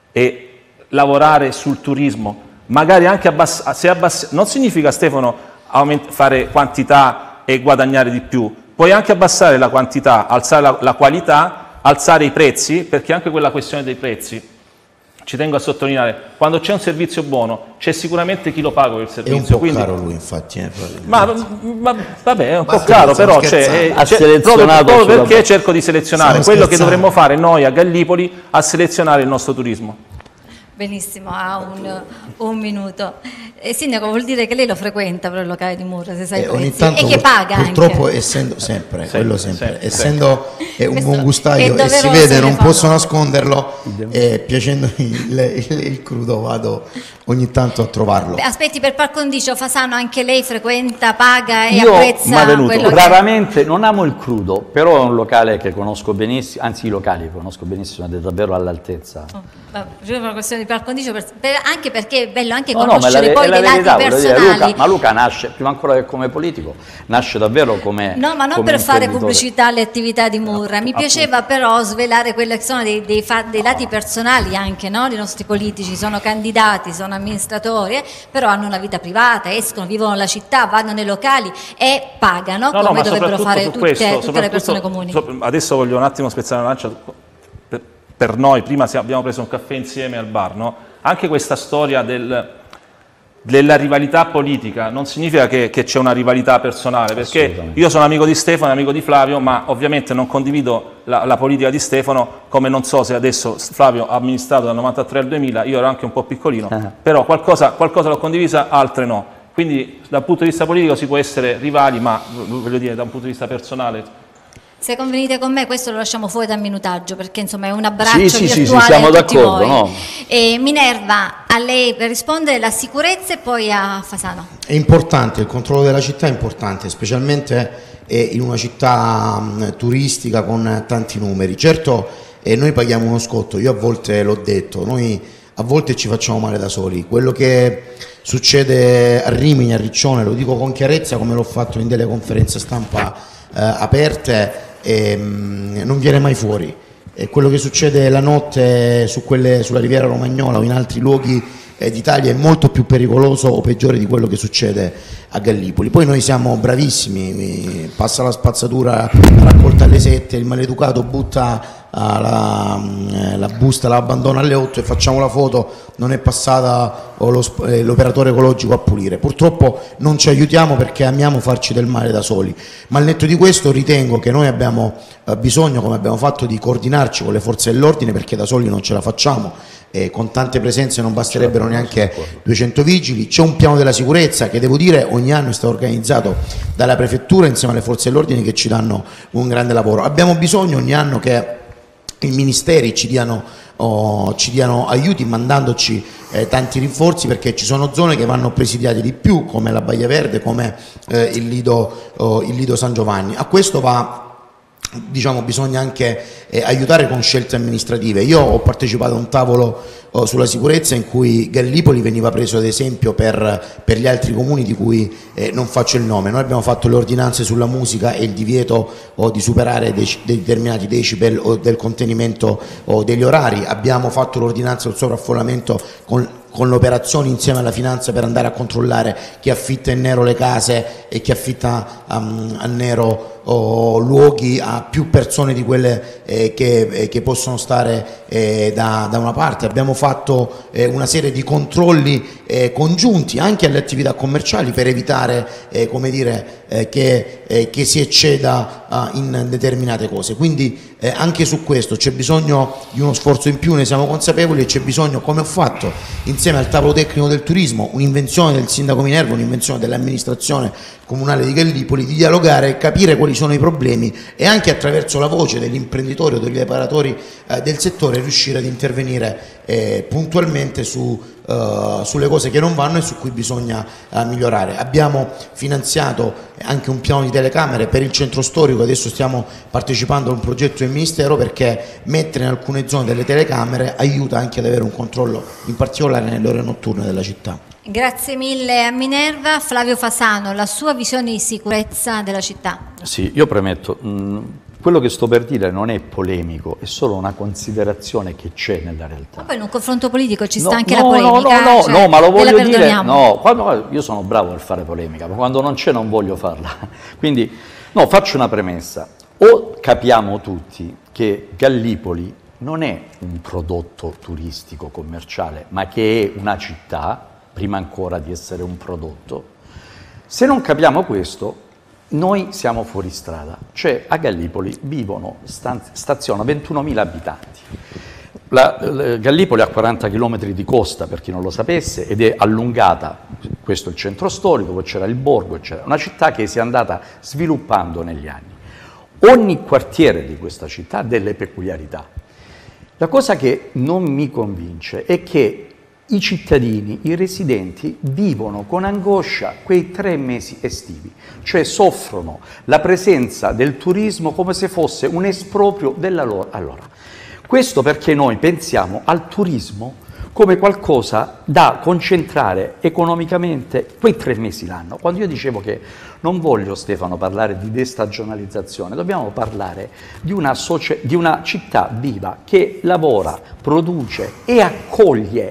lavorare sul turismo? Magari anche non significa, Stefano, fare quantità e guadagnare di più, puoi anche abbassare la quantità, alzare la qualità, alzare i prezzi, perché anche quella questione dei prezzi, ci tengo a sottolineare, quando c'è un servizio buono c'è sicuramente chi lo paga per il servizio. È un po' caro lui infatti. Ma vabbè, è un po' caro, però proprio perché cerco di selezionare quello che dovremmo fare noi a Gallipoli, a selezionare il nostro turismo. Benissimo, ha un minuto. Sindaco, vuol dire che lei lo frequenta però il locale di Murra, se sai ogni tanto, e che paga purtroppo anche. Essendo sempre, sempre. essendo un buon gustaio e si vede, non posso nasconderlo, piacendo il crudo vado ogni tanto a trovarlo. Aspetti, per par condicio, Fasano, anche lei frequenta, paga e Io apprezza quello raramente, non amo il crudo, però è un locale che conosco benissimo, anzi i locali che conosco benissimo, è davvero all'altezza. Prima una questione di par condicio, anche perché è bello anche conoscere poi dei lati personali. Ma Luca nasce, prima ancora che come politico, nasce davvero come no, ma non per fare pubblicità alle attività di Murra, mi piaceva però svelare quelli che sono dei lati personali anche, no? Dei nostri politici, sono candidati, sono amministratori, però hanno una vita privata, escono, vivono la città, vanno nei locali e pagano come dovrebbero fare tutte le persone comuni. Adesso voglio un attimo spezzare una lancia per noi, prima abbiamo preso un caffè insieme al bar, no? Anche questa storia della rivalità politica non significa che c'è una rivalità personale, perché io sono amico di Stefano, amico di Flavio, ma ovviamente non condivido la politica di Stefano, come non so se adesso Flavio ha amministrato dal 93 al 2000, io ero anche un po' piccolino, però qualcosa l'ho condivisa, altre no. Quindi dal punto di vista politico si può essere rivali, ma voglio dire, da un punto di vista personale... Se convenite con me, questo lo lasciamo fuori dal minutaggio, perché insomma è un abbraccio virtuale. Sì, siamo d'accordo. No? E Minerva, a lei per rispondere la sicurezza e poi a Fasano. È importante, il controllo della città è importante, specialmente in una città turistica con tanti numeri. Certo, noi paghiamo uno scotto, io a volte l'ho detto, noi a volte ci facciamo male da soli. Quello che succede a Rimini, a Riccione, lo dico con chiarezza come l'ho fatto in delle conferenze stampa aperte, non viene mai fuori. Quello che succede la notte sulla Riviera Romagnola o in altri luoghi d'Italia è molto più pericoloso o peggiore di quello che succede a Gallipoli. Poi noi siamo bravissimi, passa la spazzatura, raccolta alle 7, il maleducato butta la busta, la abbandona alle 8 e facciamo la foto, non è passata l'operatore ecologico a pulire. Purtroppo non ci aiutiamo perché amiamo farci del male da soli, ma al netto di questo ritengo che noi abbiamo bisogno, come abbiamo fatto, di coordinarci con le forze dell'ordine, perché da soli non ce la facciamo. Con tante presenze non basterebbero neanche 200 vigili. C'è un piano della sicurezza che, devo dire, ogni anno è stato organizzato dalla prefettura insieme alle forze dell'ordine, che ci danno un grande lavoro. Abbiamo bisogno ogni anno che i ministeri ci diano aiuti, mandandoci tanti rinforzi, perché ci sono zone che vanno presidiate di più, come la Baia Verde, come il Lido San Giovanni. A questo bisogna anche aiutare con scelte amministrative. Io ho partecipato a un tavolo sulla sicurezza in cui Gallipoli veniva preso ad esempio per gli altri comuni di cui non faccio il nome. Noi abbiamo fatto le ordinanze sulla musica e il divieto di superare dei determinati decibel o del contenimento degli orari. Abbiamo fatto l'ordinanza sul sovraffollamento con le operazioni insieme alla finanza per andare a controllare chi affitta in nero le case e chi affitta a nero luoghi a più persone di quelle che possono stare da una parte. Abbiamo fatto una serie di controlli congiunti anche alle attività commerciali per evitare che si ecceda in determinate cose. Quindi anche su questo c'è bisogno di uno sforzo in più, ne siamo consapevoli, e c'è bisogno, come ho fatto insieme al tavolo tecnico del turismo, un'invenzione del sindaco Minerva, un'invenzione dell'amministrazione comunale di Gallipoli, di dialogare e capire quali sono i problemi, e anche attraverso la voce degli imprenditori o degli operatori del settore riuscire ad intervenire puntualmente sulle cose che non vanno e su cui bisogna migliorare. Abbiamo finanziato anche un piano di telecamere per il centro storico, adesso stiamo partecipando a un progetto del Ministero perché mettere in alcune zone delle telecamere aiuta anche ad avere un controllo, in particolare nelle ore notturne della città. Grazie mille a Minerva. Flavio Fasano, la sua visione di sicurezza della città. Sì, io premetto, quello che sto per dire non è polemico, è solo una considerazione che c'è nella realtà. Ma poi in un confronto politico ci sta anche la polemica. No, ma lo voglio dire, io sono bravo a fare polemica, ma quando non c'è non voglio farla. Quindi, faccio una premessa. O capiamo tutti che Gallipoli non è un prodotto turistico commerciale, ma che è una città, prima ancora di essere un prodotto. Se non capiamo questo, noi siamo fuori strada. Cioè a Gallipoli vivono, stazionano 21.000 abitanti. Gallipoli ha 40 km di costa, per chi non lo sapesse, ed è allungata, questo è il centro storico, poi c'era il borgo, eccetera. Una città che si è andata sviluppando negli anni. Ogni quartiere di questa città ha delle peculiarità. La cosa che non mi convince è che i cittadini, i residenti, vivono con angoscia quei 3 mesi estivi, cioè soffrono la presenza del turismo come se fosse un esproprio della loro. Allora, questo perché noi pensiamo al turismo come qualcosa da concentrare economicamente quei 3 mesi l'anno. Quando io dicevo che non voglio, Stefano, parlare di destagionalizzazione, dobbiamo parlare di una città viva che lavora, produce e accoglie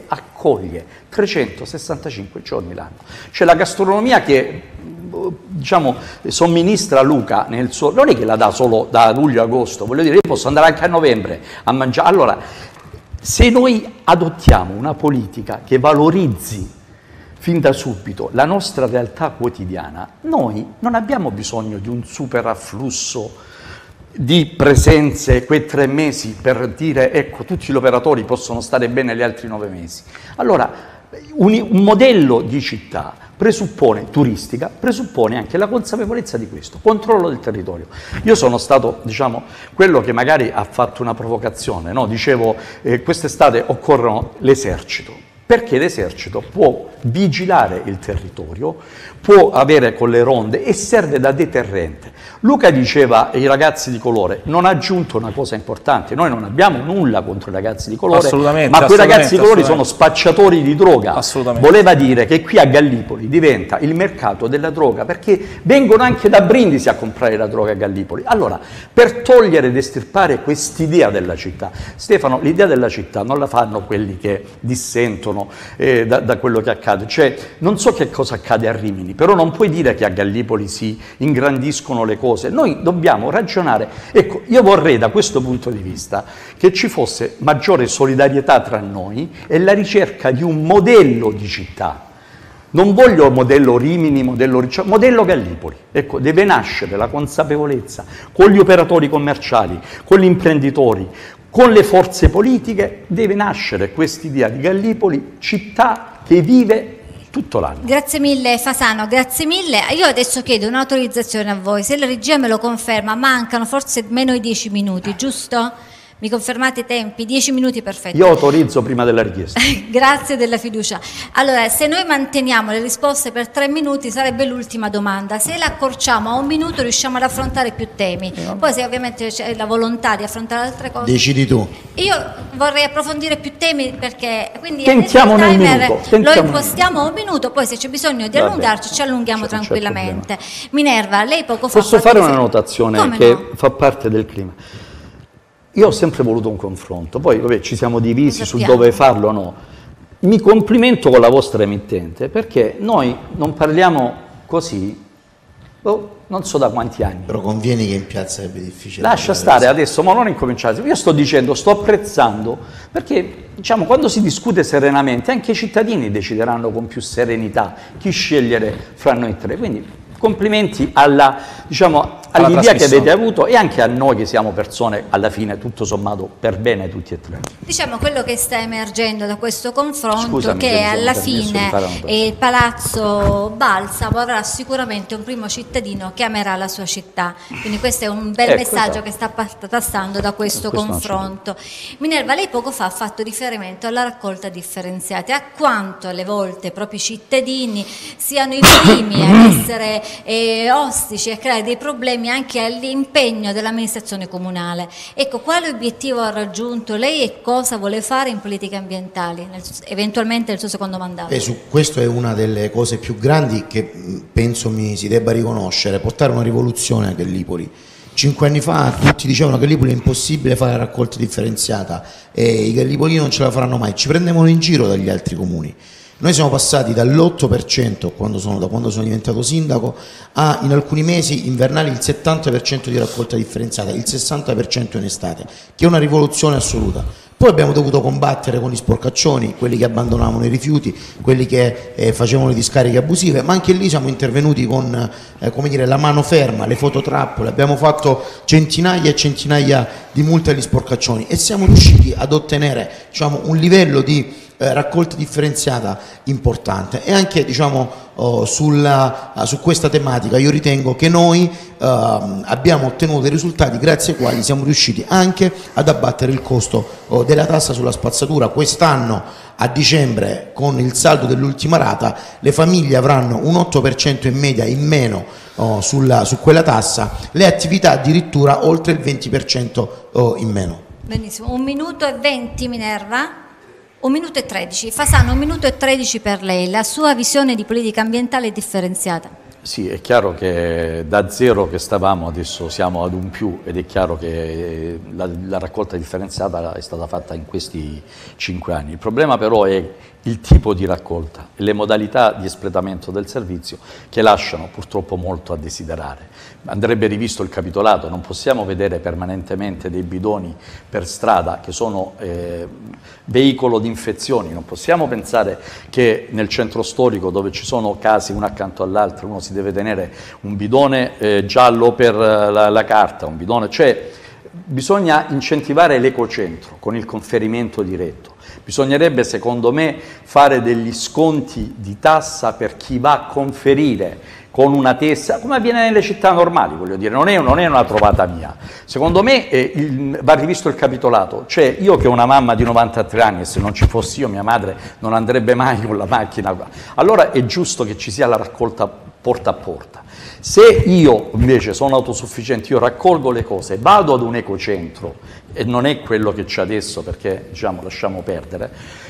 365 giorni l'anno. C'è la gastronomia che somministra Luca nel suo, non è che la dà solo da luglio a agosto, voglio dire, io posso andare anche a novembre a mangiare. Allora, se noi adottiamo una politica che valorizzi fin da subito la nostra realtà quotidiana, noi non abbiamo bisogno di un super afflusso di presenze, quei 3 mesi per dire ecco tutti gli operatori possono stare bene gli altri 9 mesi. Allora un modello di città presuppone, turistica, presuppone anche la consapevolezza di questo, controllo del territorio. Io sono stato, diciamo, quello che magari ha fatto una provocazione, no? Dicevo quest'estate occorre l'esercito, perché l'esercito può vigilare il territorio, può avere con le ronde e serve da deterrente. Luca diceva i ragazzi di colore, non ha aggiunto una cosa importante, noi non abbiamo nulla contro i ragazzi di colore, ma quei ragazzi di colore sono spacciatori di droga. Voleva dire che qui a Gallipoli diventa il mercato della droga, perché vengono anche da Brindisi a comprare la droga a Gallipoli. Allora, per togliere ed estirpare quest'idea della città, Stefano, l'idea della città non la fanno quelli che dissentono da quello che accade, cioè non so che cosa accade a Rimini, però non puoi dire che a Gallipoli si ingrandiscono le cose. Noi dobbiamo ragionare, ecco, io vorrei da questo punto di vista che ci fosse maggiore solidarietà tra noi e la ricerca di un modello di città. Non voglio modello Rimini, modello Gallipoli. Ecco, deve nascere la consapevolezza con gli operatori commerciali, con gli imprenditori, con le forze politiche, deve nascere quest'idea di Gallipoli, città che vive tutto l'anno. Grazie mille Fasano, grazie mille. Io adesso chiedo un'autorizzazione a voi, se la regia me lo conferma, mancano forse meno di 10 minuti, giusto? Mi confermate i tempi? 10 minuti, perfetto. Io autorizzo prima della richiesta. Grazie della fiducia. Allora, se noi manteniamo le risposte per 3 minuti sarebbe l'ultima domanda. Se la accorciamo a 1 minuto riusciamo ad affrontare più temi. Poi se ovviamente c'è la volontà di affrontare altre cose. Decidi tu. Io vorrei approfondire più temi perché quindi tentiamo il timer lo impostiamo a 1 minuto, poi se c'è bisogno di allungarci ci allunghiamo tranquillamente. Minerva, lei poco fa... Posso fare una notazione che fa parte del clima? Io ho sempre voluto un confronto, poi vabbè, ci siamo divisi su dove farlo o no. Mi complimento con la vostra emittente perché noi non parliamo così, non so da quanti anni. Però convieni che in piazza è difficile. Lascia stare adesso, ma non incominciare. Io sto dicendo, sto apprezzando, perché diciamo, quando si discute serenamente anche i cittadini decideranno con più serenità chi scegliere fra noi tre. Quindi complimenti all'idea che avete avuto e anche a noi che siamo persone alla fine tutto sommato per bene tutti e tre. Diciamo quello che sta emergendo da questo confronto che alla fine il Palazzo Balsamo avrà sicuramente un primo cittadino che amerà la sua città, quindi questo è un bel messaggio che sta passando da questo confronto. Minerva, lei poco fa ha fatto riferimento alla raccolta differenziata, a quanto alle volte proprio i cittadini siano i primi a essere ostici a creare dei problemi anche all'impegno dell'amministrazione comunale. Ecco, quale obiettivo ha raggiunto lei e cosa vuole fare in politiche ambientali, eventualmente nel suo secondo mandato? Questo è una delle cose più grandi che penso mi si debba riconoscere, portare una rivoluzione a Gallipoli. 5 anni fa tutti dicevano che a Gallipoli è impossibile fare la raccolta differenziata e i gallipolini non ce la faranno mai, ci prendevano in giro dagli altri comuni. Noi siamo passati dall'8% da quando sono diventato sindaco a in alcuni mesi invernali il 70% di raccolta differenziata, il 60% in estate, che è una rivoluzione assoluta. Poi abbiamo dovuto combattere con gli sporcaccioni, quelli che abbandonavano i rifiuti, quelli che facevano le discariche abusive, ma anche lì siamo intervenuti con come dire, la mano ferma, le fototrappole, abbiamo fatto centinaia e centinaia di multe agli sporcaccioni e siamo riusciti ad ottenere, diciamo, un livello di raccolta differenziata importante e anche su questa tematica io ritengo che noi abbiamo ottenuto dei risultati grazie ai quali siamo riusciti anche ad abbattere il costo della tassa sulla spazzatura. Quest'anno a dicembre con il saldo dell'ultima rata le famiglie avranno un 8% in media in meno su quella tassa, le attività addirittura oltre il 20% in meno. Benissimo, 1 minuto e 20 Minerva. 1 minuto e 13. Fasano, 1 minuto e 13 per lei. La sua visione di politica ambientale è differenziata. Sì, è chiaro che da zero che stavamo adesso siamo ad un più ed è chiaro che la raccolta differenziata è stata fatta in questi 5 anni. Il problema però è il tipo di raccolta e le modalità di espletamento del servizio che lasciano purtroppo molto a desiderare. Andrebbe rivisto il capitolato, non possiamo vedere permanentemente dei bidoni per strada che sono veicolo di infezioni, non possiamo pensare che nel centro storico dove ci sono case una accanto all'altra uno si si deve tenere un bidone giallo per la carta, un bidone, cioè bisogna incentivare l'ecocentro con il conferimento diretto. Bisognerebbe, secondo me, fare degli sconti di tassa per chi va a conferire con una tessera, come avviene nelle città normali, voglio dire, non è una trovata mia. Secondo me va rivisto il capitolato, cioè io che ho una mamma di 93 anni e se non ci fossi io mia madre non andrebbe mai con la macchina, allora è giusto che ci sia la raccolta porta a porta. Se io invece sono autosufficiente, io raccolgo le cose, vado ad un ecocentro, e non è quello che c'è adesso perché diciamo lasciamo perdere,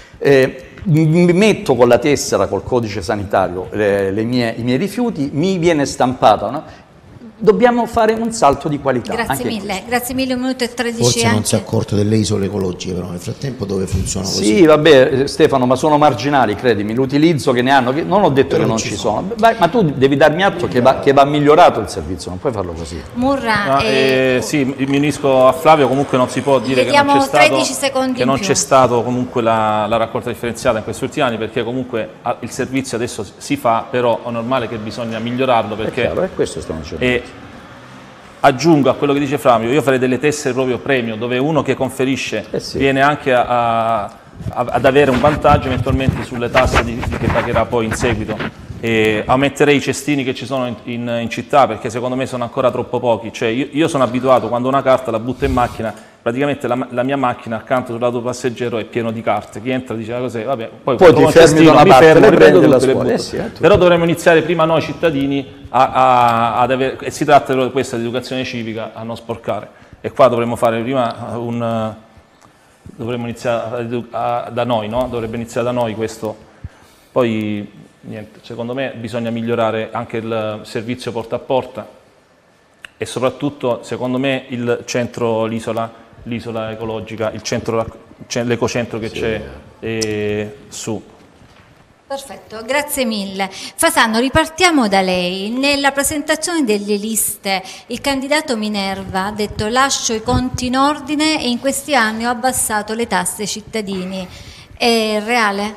mi metto con la tessera, col codice sanitario i miei rifiuti, mi viene stampata, no? Dobbiamo fare un salto di qualità. Grazie mille, 1 minuto e 13 Forse anche. non si è accorto delle isole ecologiche, però nel frattempo dove funziona così? Sì, vabbè Stefano, ma sono marginali, credimi, l'utilizzo che ne hanno, non ho detto però che non ci sono. Ma tu devi darmi atto che va migliorato il servizio, non puoi farlo così. Murra, sì, mi unisco a Flavio, comunque non si può dire che non c'è stato comunque la raccolta differenziata in questi ultimi anni, perché comunque il servizio adesso si fa, però è normale che bisogna migliorarlo, perché è chiaro, è questo stiamo dicendo. Aggiungo a quello che dice Flavio, io farei delle tessere proprio premio, dove uno che conferisce viene anche ad avere un vantaggio eventualmente sulle tasse che pagherà poi in seguito. E aumenterei i cestini che ci sono in città, perché secondo me sono ancora troppo pochi. Cioè io sono abituato, quando una carta la butto in macchina, praticamente la mia macchina accanto sul lato passeggero è pieno di carte. Chi entra dice cos'è, vabbè, poi ti fermi da una parte, le prendi la scuola. Però dovremmo iniziare prima noi cittadini ad avere, e si tratta di questa di educazione civica, a non sporcare. E qua dovremmo fare prima dovremmo iniziare da noi, no? Dovrebbe iniziare da noi questo. Poi niente, secondo me bisogna migliorare anche il servizio porta a porta e soprattutto secondo me il centro, l'isola ecologica, l'ecocentro che c'è su. Perfetto, grazie mille. Fasano, ripartiamo da lei. Nella presentazione delle liste il candidato Minerva ha detto lascio i conti in ordine e in questi anni ho abbassato le tasse ai cittadini. È reale?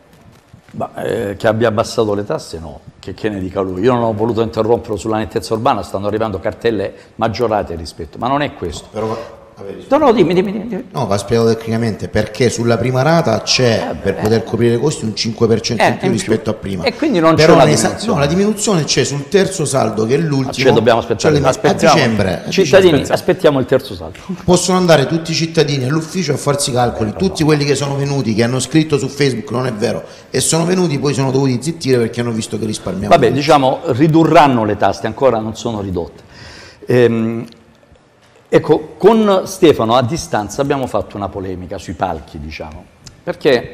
Che abbia abbassato le tasse no, che ne dica lui. Io non ho voluto interromperlo sulla nettezza urbana, stanno arrivando cartelle maggiorate rispetto, ma non è questo. Però, no, dimmi. No, va spiegato tecnicamente perché sulla prima rata c'è per poter coprire i costi un 5% in più rispetto a prima. E quindi non però c'è la diminuzione. No, la diminuzione c'è sul terzo saldo che è l'ultimo. Cioè dobbiamo aspettare. A dicembre. Cittadini, aspettiamo il terzo saldo. Possono andare tutti i cittadini all'ufficio a farsi i calcoli. Tutti quelli che sono venuti, che hanno scritto su Facebook, non è vero, e sono venuti, poi sono dovuti zittire perché hanno visto che risparmiamo. Vabbè, diciamo, ridurranno le tasse, ancora non sono ridotte. Ecco, con Stefano a distanza abbiamo fatto una polemica sui palchi, diciamo, perché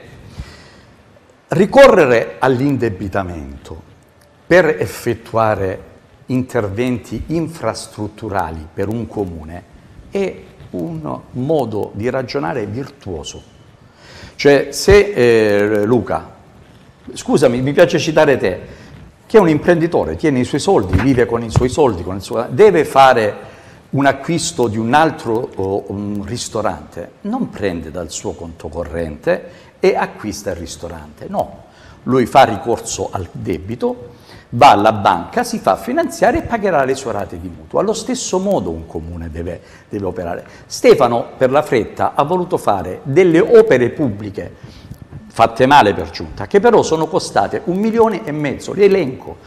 ricorrere all'indebitamento per effettuare interventi infrastrutturali per un comune è un modo di ragionare virtuoso. Cioè, se Luca, scusami, mi piace citare te, che è un imprenditore, tiene i suoi soldi, vive con i suoi soldi, deve fare un acquisto di un altro un ristorante, non prende dal suo conto corrente e acquista il ristorante, no, lui fa ricorso al debito, va alla banca, si fa finanziare e pagherà le sue rate di mutuo. Allo stesso modo un comune deve operare. Stefano, per la fretta, ha voluto fare delle opere pubbliche fatte male per giunta, che però sono costate 1,5 milioni, l'elenco,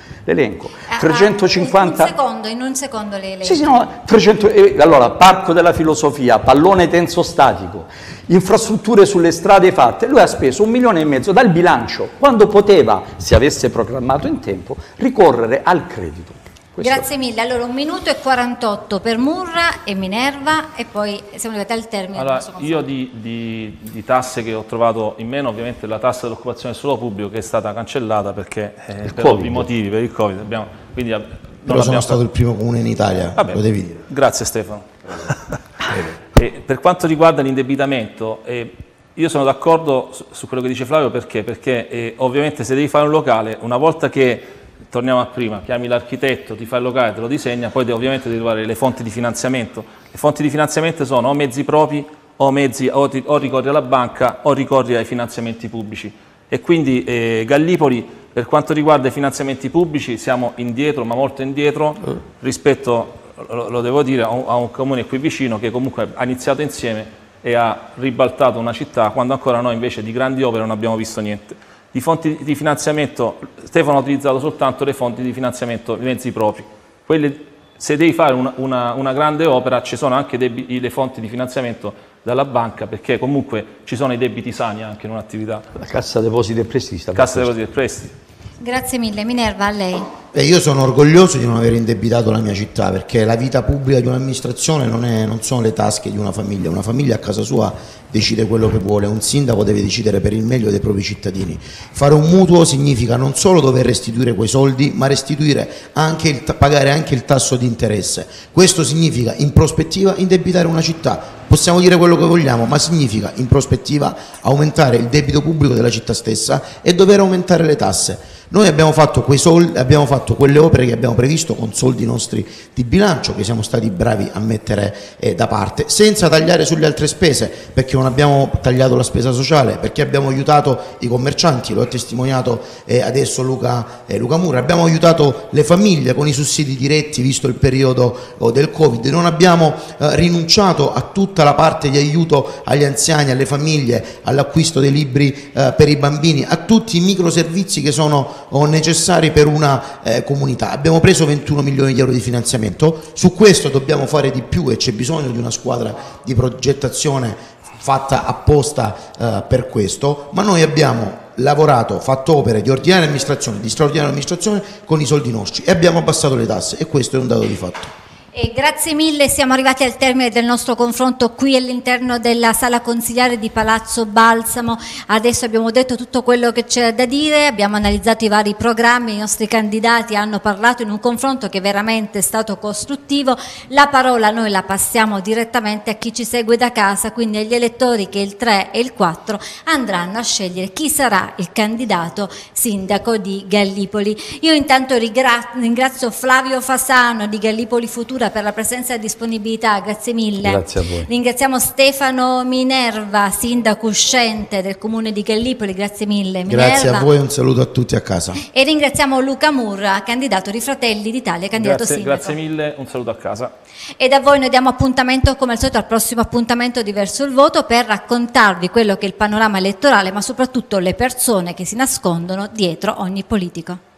350... In un secondo le elenco. Sì, no, 300, allora, parco della filosofia, pallone tenso statico, infrastrutture sulle strade fatte, lui ha speso 1,5 milioni dal bilancio, quando poteva, se avesse programmato in tempo, ricorrere al credito. Grazie mille. Allora 1 minuto e 48 per Murra e Minerva e poi siamo arrivati al termine. Allora, io di tasse che ho trovato in meno, ovviamente la tassa dell'occupazione del suolo pubblico che è stata cancellata perché per ovvi motivi, per il Covid. Però sono stato il primo comune in Italia, lo devi dire. Grazie Stefano. E per quanto riguarda l'indebitamento, io sono d'accordo su quello che dice Flavio perché ovviamente se devi fare un locale, una volta che torniamo a prima, chiami l'architetto, ti fa il locale, te lo disegna, poi ovviamente devi trovare le fonti di finanziamento. Le fonti di finanziamento sono o mezzi propri o ricorri alla banca o ricorri ai finanziamenti pubblici. E quindi Gallipoli, per quanto riguarda i finanziamenti pubblici, siamo indietro, ma molto indietro rispetto, lo devo dire, a un comune qui vicino che comunque ha iniziato insieme e ha ribaltato una città, quando ancora noi invece di grandi opere non abbiamo visto niente. Di fonti di finanziamento, Stefano ha utilizzato soltanto le fonti di finanziamento, i mezzi propri. Se devi fare una grande opera ci sono anche le fonti di finanziamento dalla banca, perché comunque ci sono i debiti sani anche in un'attività. La Cassa Depositi e Prestiti. Cassa Depositi e Prestiti. Grazie mille. Minerva, a lei. Io sono orgoglioso di non aver indebitato la mia città, perché la vita pubblica di un'amministrazione non sono le tasche di una famiglia a casa sua decide quello che vuole, un sindaco deve decidere per il meglio dei propri cittadini. Fare un mutuo significa non solo dover restituire quei soldi, ma pagare anche il tasso di interesse. Questo significa in prospettiva indebitare una città. Possiamo dire quello che vogliamo, ma significa in prospettiva aumentare il debito pubblico della città stessa e dover aumentare le tasse. Noi abbiamo fatto quelle opere che abbiamo previsto con soldi nostri di bilancio, che siamo stati bravi a mettere da parte, senza tagliare sulle altre spese, perché non abbiamo tagliato la spesa sociale, perché abbiamo aiutato i commercianti, lo ha testimoniato adesso Luca Mura, abbiamo aiutato le famiglie con i sussidi diretti visto il periodo del Covid, non abbiamo rinunciato a tutta la parte di aiuto agli anziani, alle famiglie, all'acquisto dei libri per i bambini, a tutti i microservizi che sono necessari per una comunità. Abbiamo preso 21 milioni di euro di finanziamento, su questo dobbiamo fare di più e c'è bisogno di una squadra di progettazione fatta apposta per questo, ma noi abbiamo lavorato, fatto opere di ordinaria amministrazione, di straordinaria amministrazione con i soldi nostri e abbiamo abbassato le tasse e questo è un dato di fatto. E grazie mille, siamo arrivati al termine del nostro confronto qui all'interno della sala consigliare di Palazzo Balsamo. Adesso abbiamo detto tutto quello che c'è da dire, abbiamo analizzato i vari programmi, i nostri candidati hanno parlato in un confronto che veramente è stato costruttivo. La parola noi la passiamo direttamente a chi ci segue da casa, quindi agli elettori che il 3 e il 4 andranno a scegliere chi sarà il candidato sindaco di Gallipoli. Io intanto ringrazio Flavio Fasano di Gallipoli Futura per la presenza e disponibilità, grazie mille. Grazie a voi. Ringraziamo Stefano Minerva, sindaco uscente del comune di Gallipoli, grazie mille. Minerva. Grazie a voi, un saluto a tutti a casa. E ringraziamo Luca Mura, candidato di Fratelli d'Italia, candidato sindaco. Grazie mille, un saluto a casa. E da voi noi diamo appuntamento come al solito al prossimo appuntamento di Verso il Voto per raccontarvi quello che è il panorama elettorale, ma soprattutto le persone che si nascondono dietro ogni politico.